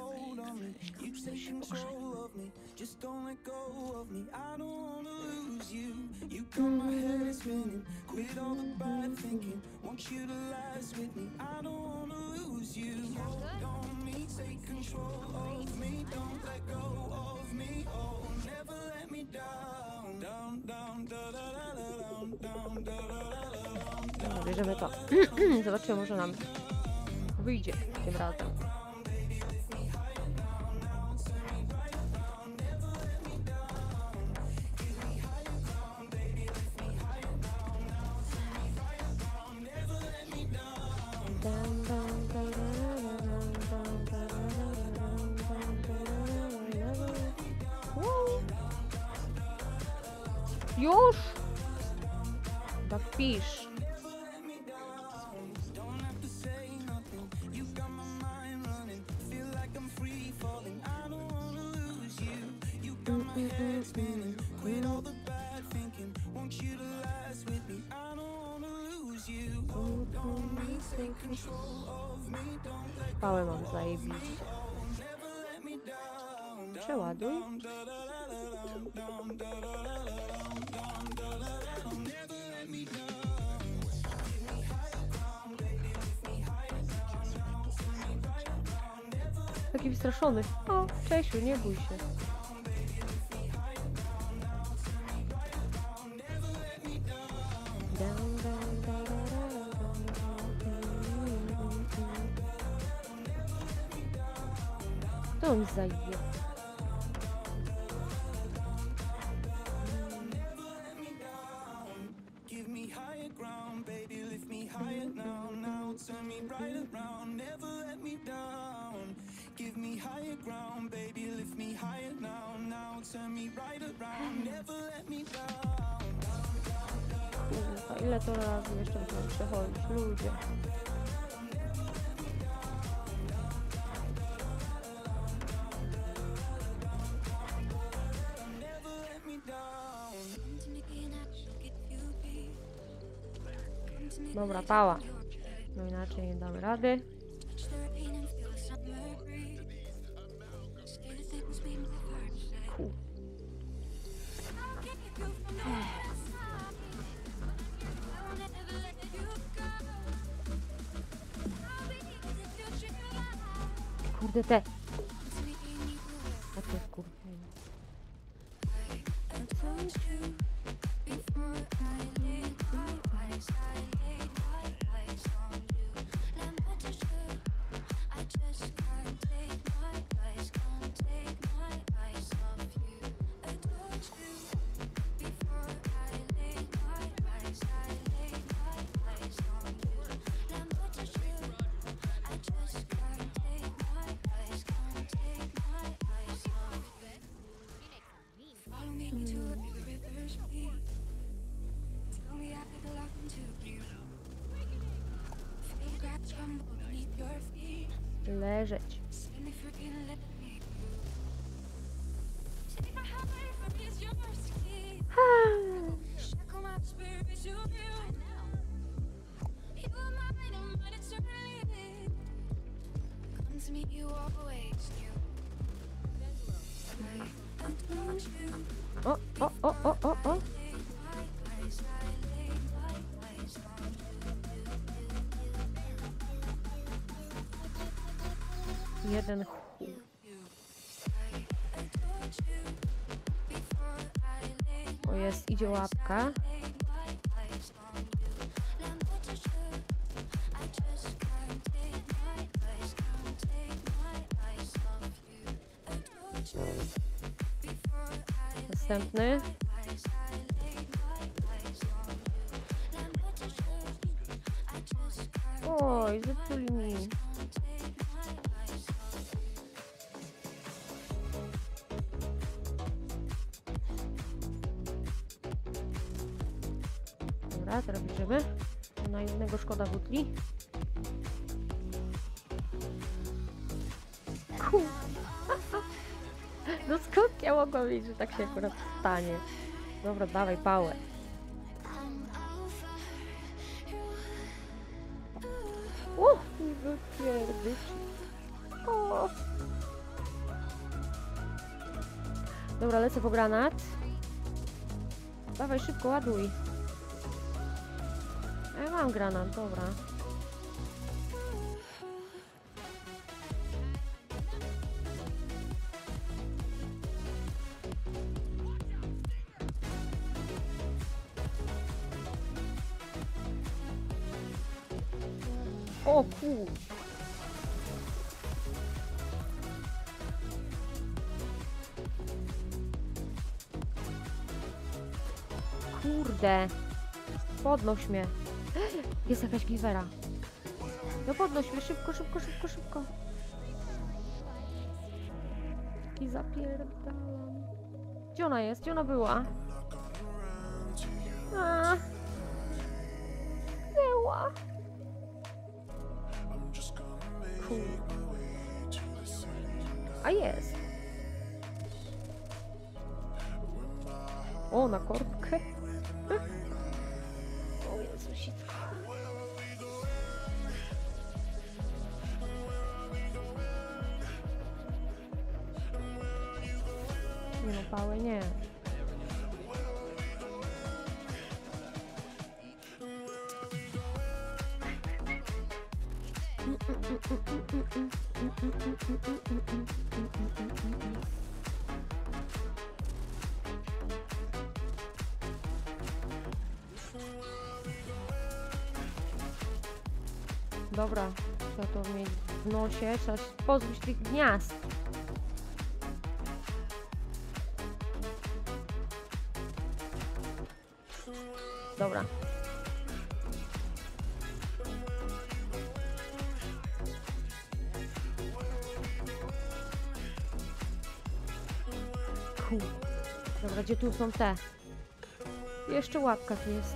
Just don't let go of me. I don't wanna lose you. You got my head spinning. Quit all the bad thinking. Want you to last with me. I don't wanna lose you. Hold on me, take control of me. Don't let go of me. Oh, never let me down. Down, down, da da da da down, down, da da da da down. No, bierzemy to. Zobaczymy, może nam wyjdzie tym razem. Już? Tak pisz. Pałę mam zajebiście. Przeładuj. Taki wystraszony. O, Czesiu, nie bój się. To on zajdzie. Give me higher ground, baby, lift me higher now, now turn me right around, never let me down. Give me higher ground, baby, lift me higher now, now turn me right around, never let me down. Kurwa, ile to razy jeszcze muszę przechodzić, ludzie. Dobra, pała. No inaczej nie damy rady. Ku. Kurde te. A to jest kurde. Leżeć. Ha. o, o, o, o. Jeden chuj. O, jest, idzie łapka. Następny. Oj, zepsuli mi. Dobra, teraz bierzemy. Na jednego szkoda butli. Ku. No skąd ja mogłam wiedzieć, że tak się akurat stanie? Dobra, dawaj pałę. O, wypierdycz. O. Dobra, lecę po granat. Dawaj, szybko ładuj. A ja mam granat, dobra. O kur... Kurde. Podnoś mnie. Jest jakaś giwera. No podnoś mnie, szybko, szybko, szybko, szybko. I zapierdalam. Gdzie ona jest? Gdzie ona była? A. Była. Cool. A jest. O, na korbkę. O Jezusitko. Nie no, pały nie. Dobra, trzeba to mieć w nosie, trzeba się pozbyć tych gniazd. Dobra. Cool. Dobra, gdzie tu są te? Jeszcze łapka tu jest.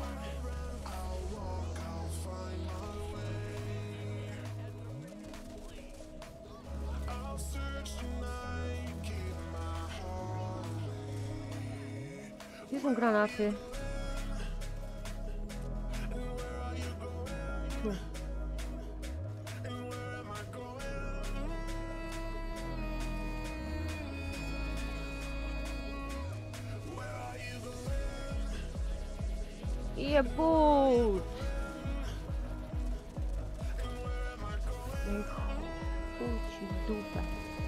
Gdzie są granaty? Tu. Jebut! No i chuj ci w dupę.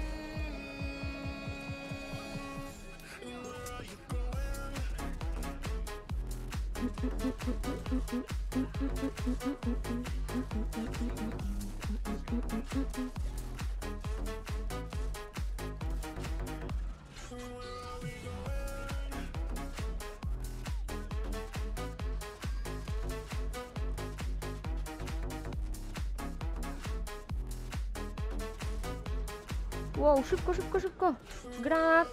Wow, szybko, szybko, szybko! Granat!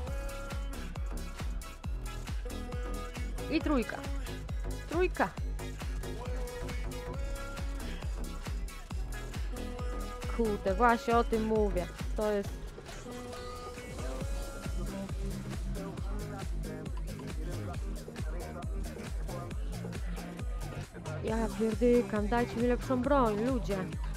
I trójka. Trójka. Kurde, właśnie o tym mówię. To jest... Ja pierdykam, dajcie mi lepszą broń, ludzie.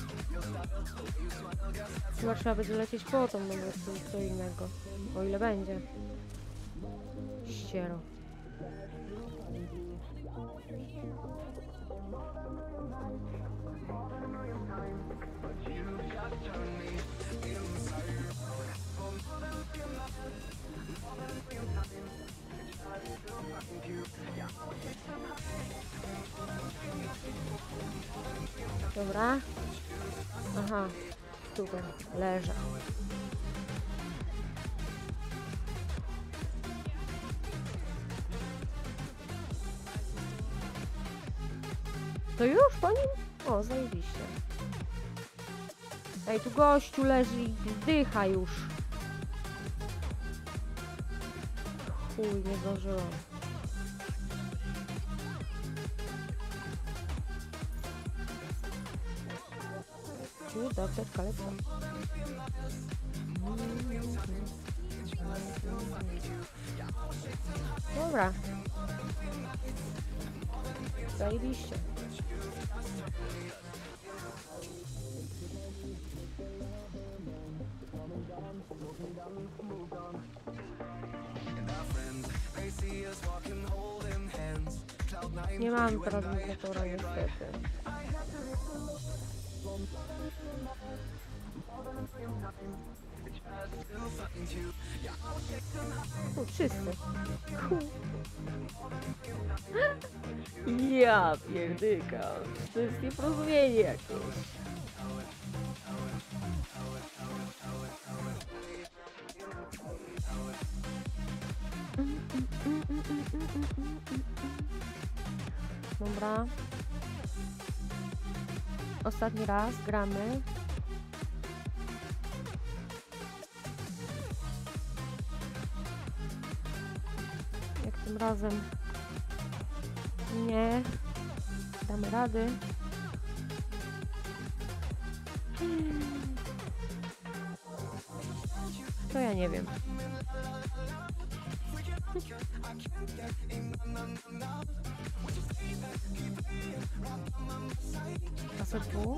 Chyba trzeba będzie lecieć po tą, no bo co innego. O ile będzie. Ściero. Dobra. Aha, super, leżę. To już po nim? O, zajebiście. Ej, tu gościu leży i zdycha już. Chuj, nie zdążyłam. Czy do apteczka lecą? Dobra. Zajebiście. Nie mam transmutatora niestety. O, wszyscy. Ja pierdykam. To jest nieporozumienie jakieś. Dobra. Ostatni raz gramy. Jak tym razem nie damy rady. To ja nie wiem. A co było?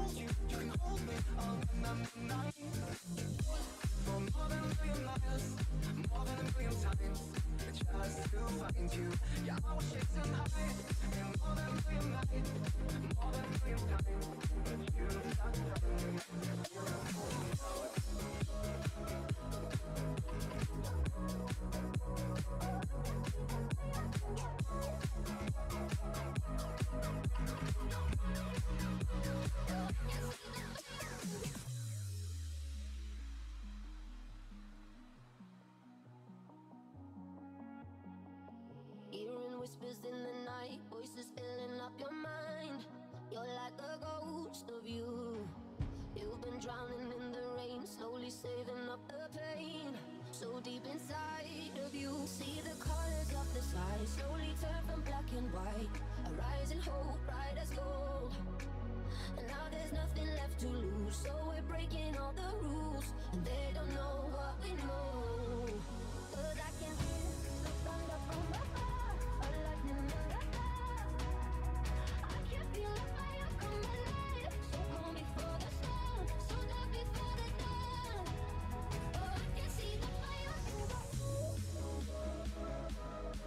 Hearing whispers in the night, voices filling up your mind. You're like a ghost of you. You've been drowning in the rain, slowly saving up the pain. So deep inside of you, see the colors of the sky slowly turn from black and white. A rising hope, bright as gold. And now there's nothing left to lose, so we're breaking all the rules. And they don't know what we know. 'Cause I can hear the thunder from above, a lightning in the sky. I can feel the fire come alive, so calm before the storm, so dark before the dawn. Oh, I can see the fire.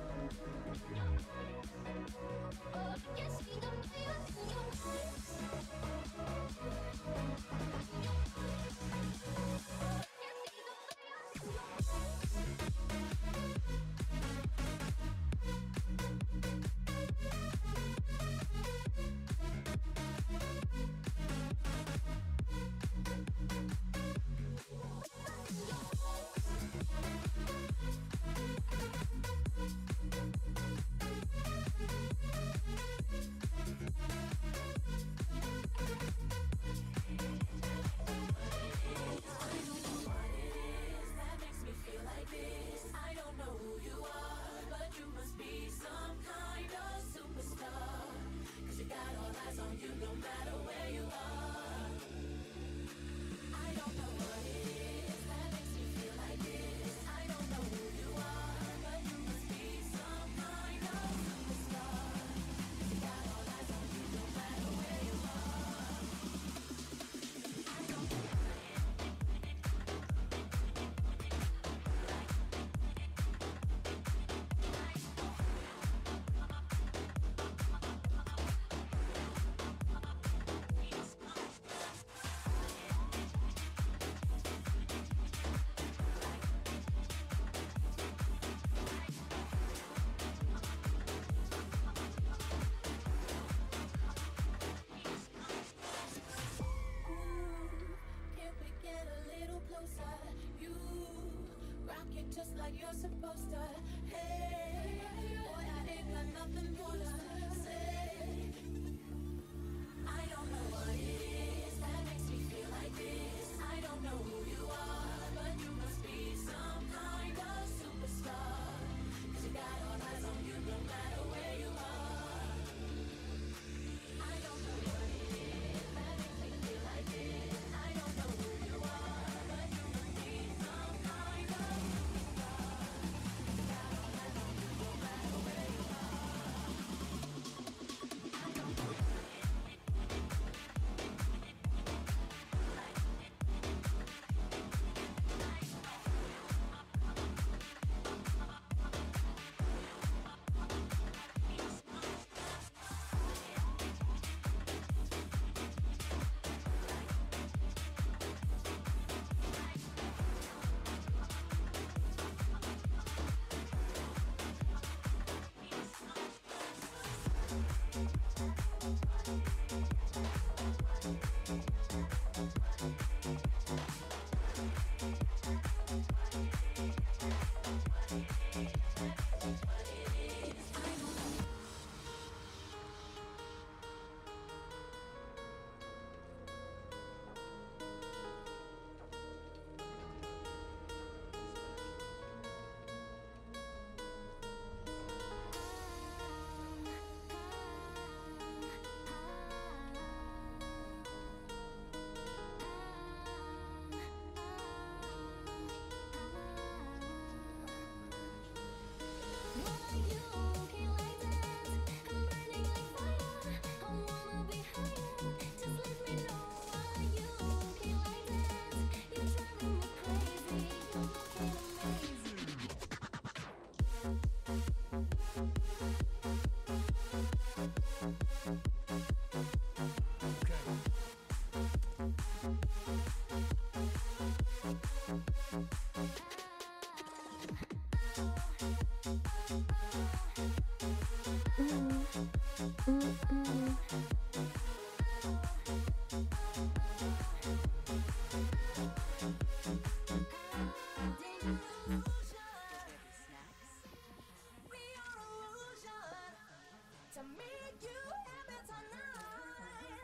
To make you happy tonight.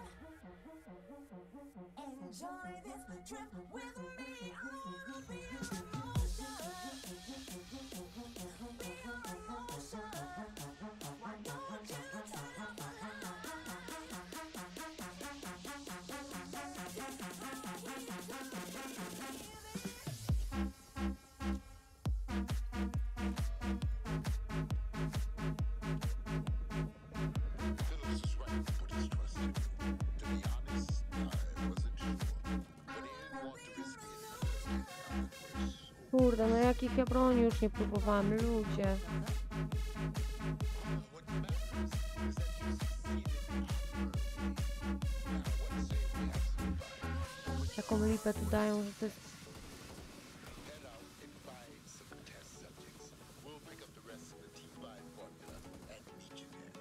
Enjoy this trip with me. I'll be your emotion. Be your emotion. Why don't you tell Phillips was right to put his trust in you. To be honest, I wasn't sure. But he didn't want to risk it. I was. Kurde, no jakich ja broni już nie próbowałam, ludzie. Taką lipę tu dają, że to jest... Head out and find some test subjects. We'll pick up the rest of the T five formula and meet you there.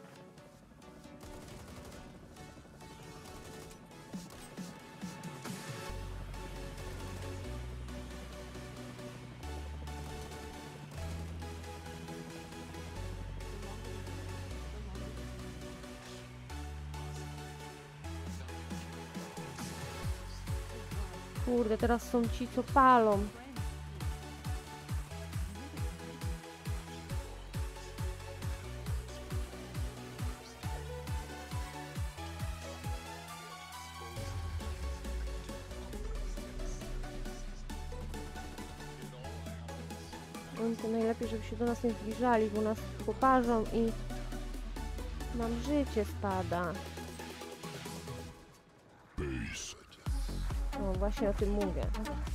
Kurde, teraz są ci, co palą. Oni to najlepiej, żeby się do nas nie zbliżali, bo nas poparzą i nam życie spada. No właśnie o tym mówię.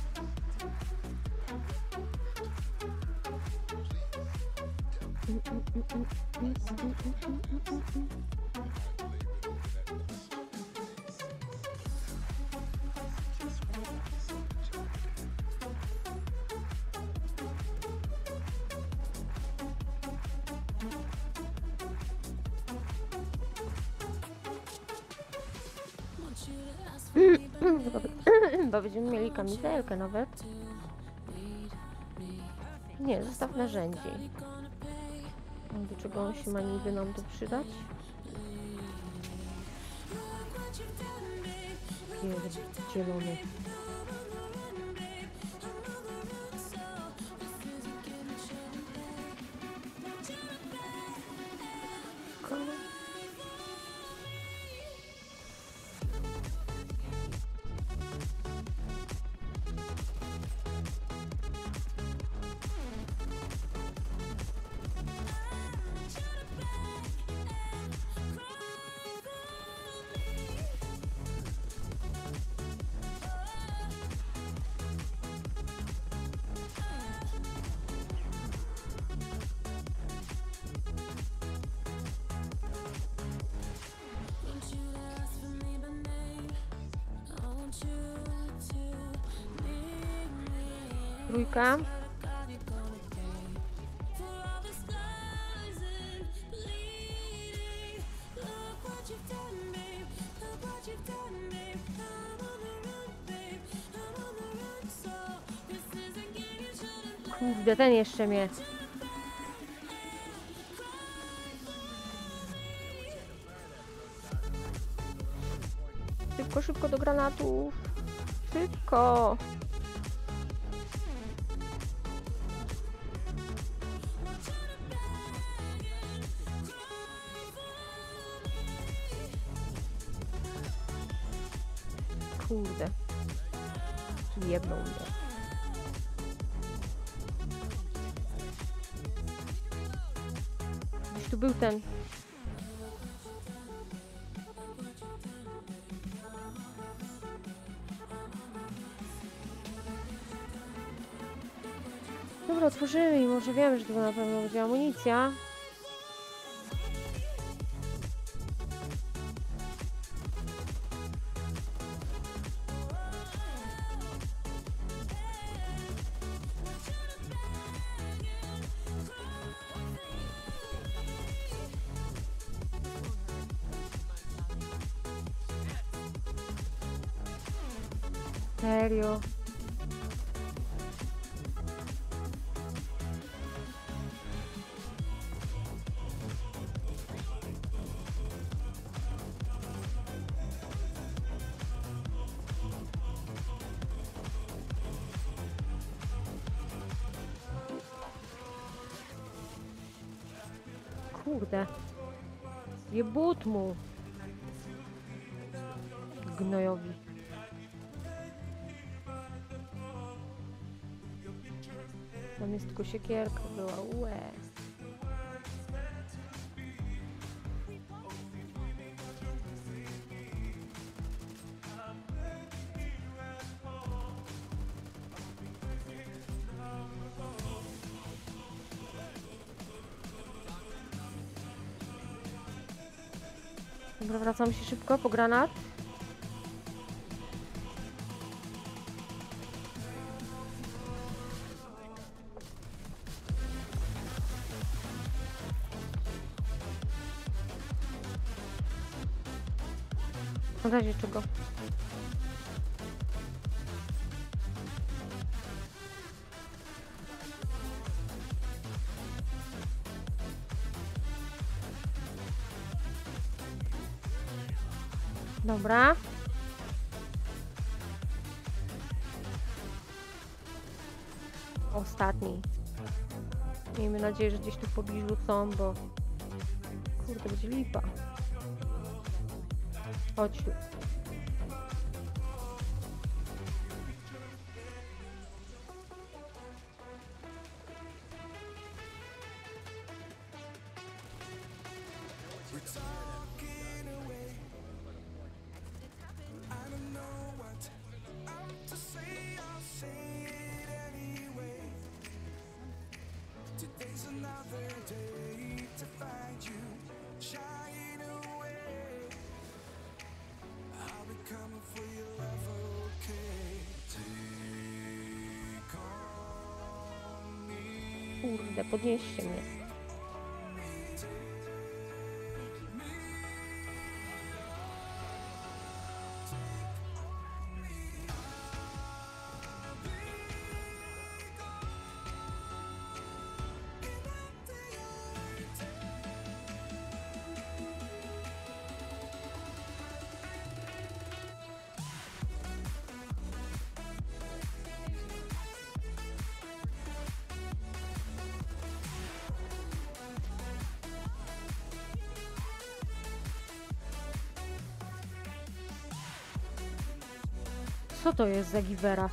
Chyba będziemy mieli kamizelkę nawet. Nie, zestaw narzędzi. Do czego on się ma niby nam tu przydać? Zielony. Trójka. Kurde, ten jeszcze mnie. Szybko, szybko do granatów. Szybko. Kurde. Jebną mnie. Gdzieś tu był ten. Dobra, otworzymy i może wiemy, że to na pewno będzie amunicja. Serio? Kurde. Jebut mu. Gnojowi. Tam jest tylko siekierka była. Ue. Dobra, wracam się szybko po granat. W razie czego? Dobra. Ostatni. Miejmy nadzieję, że gdzieś tu w pobliżu są, bo kurde, będzie lipa. Chodź tu. Kurde, podnieście mnie. Co to jest za giwera?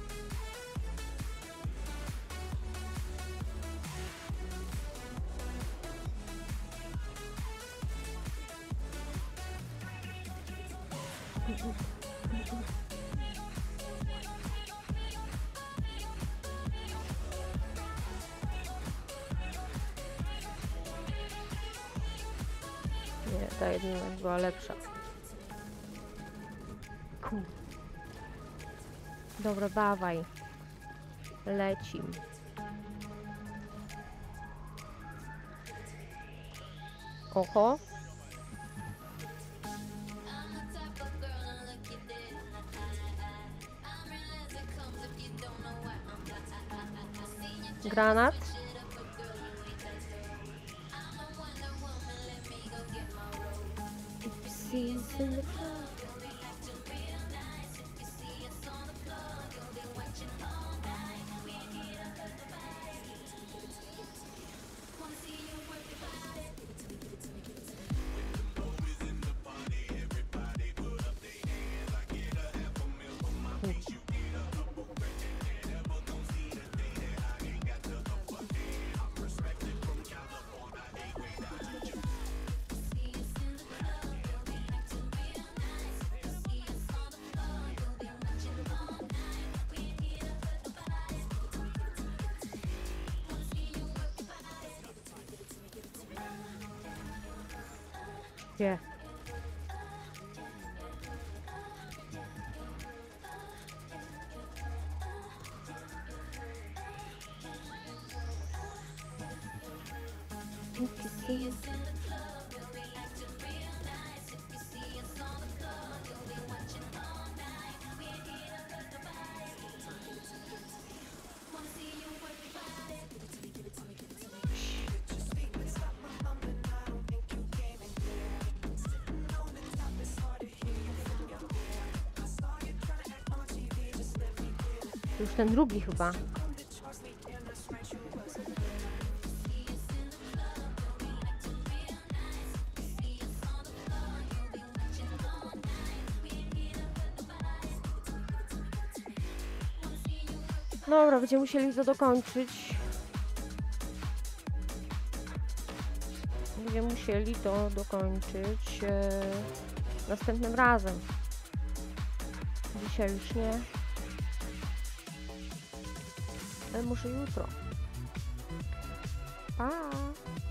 Nie, ta jedna była lepsza. Cool. Dobra, dawaj. Lecim. Oho. Granat. Gdzie? To już ten drugi chyba. Dobra, będziemy musieli to dokończyć. Będziemy musieli to dokończyć e, następnym razem. Dzisiaj już nie. Ale może jutro. Pa!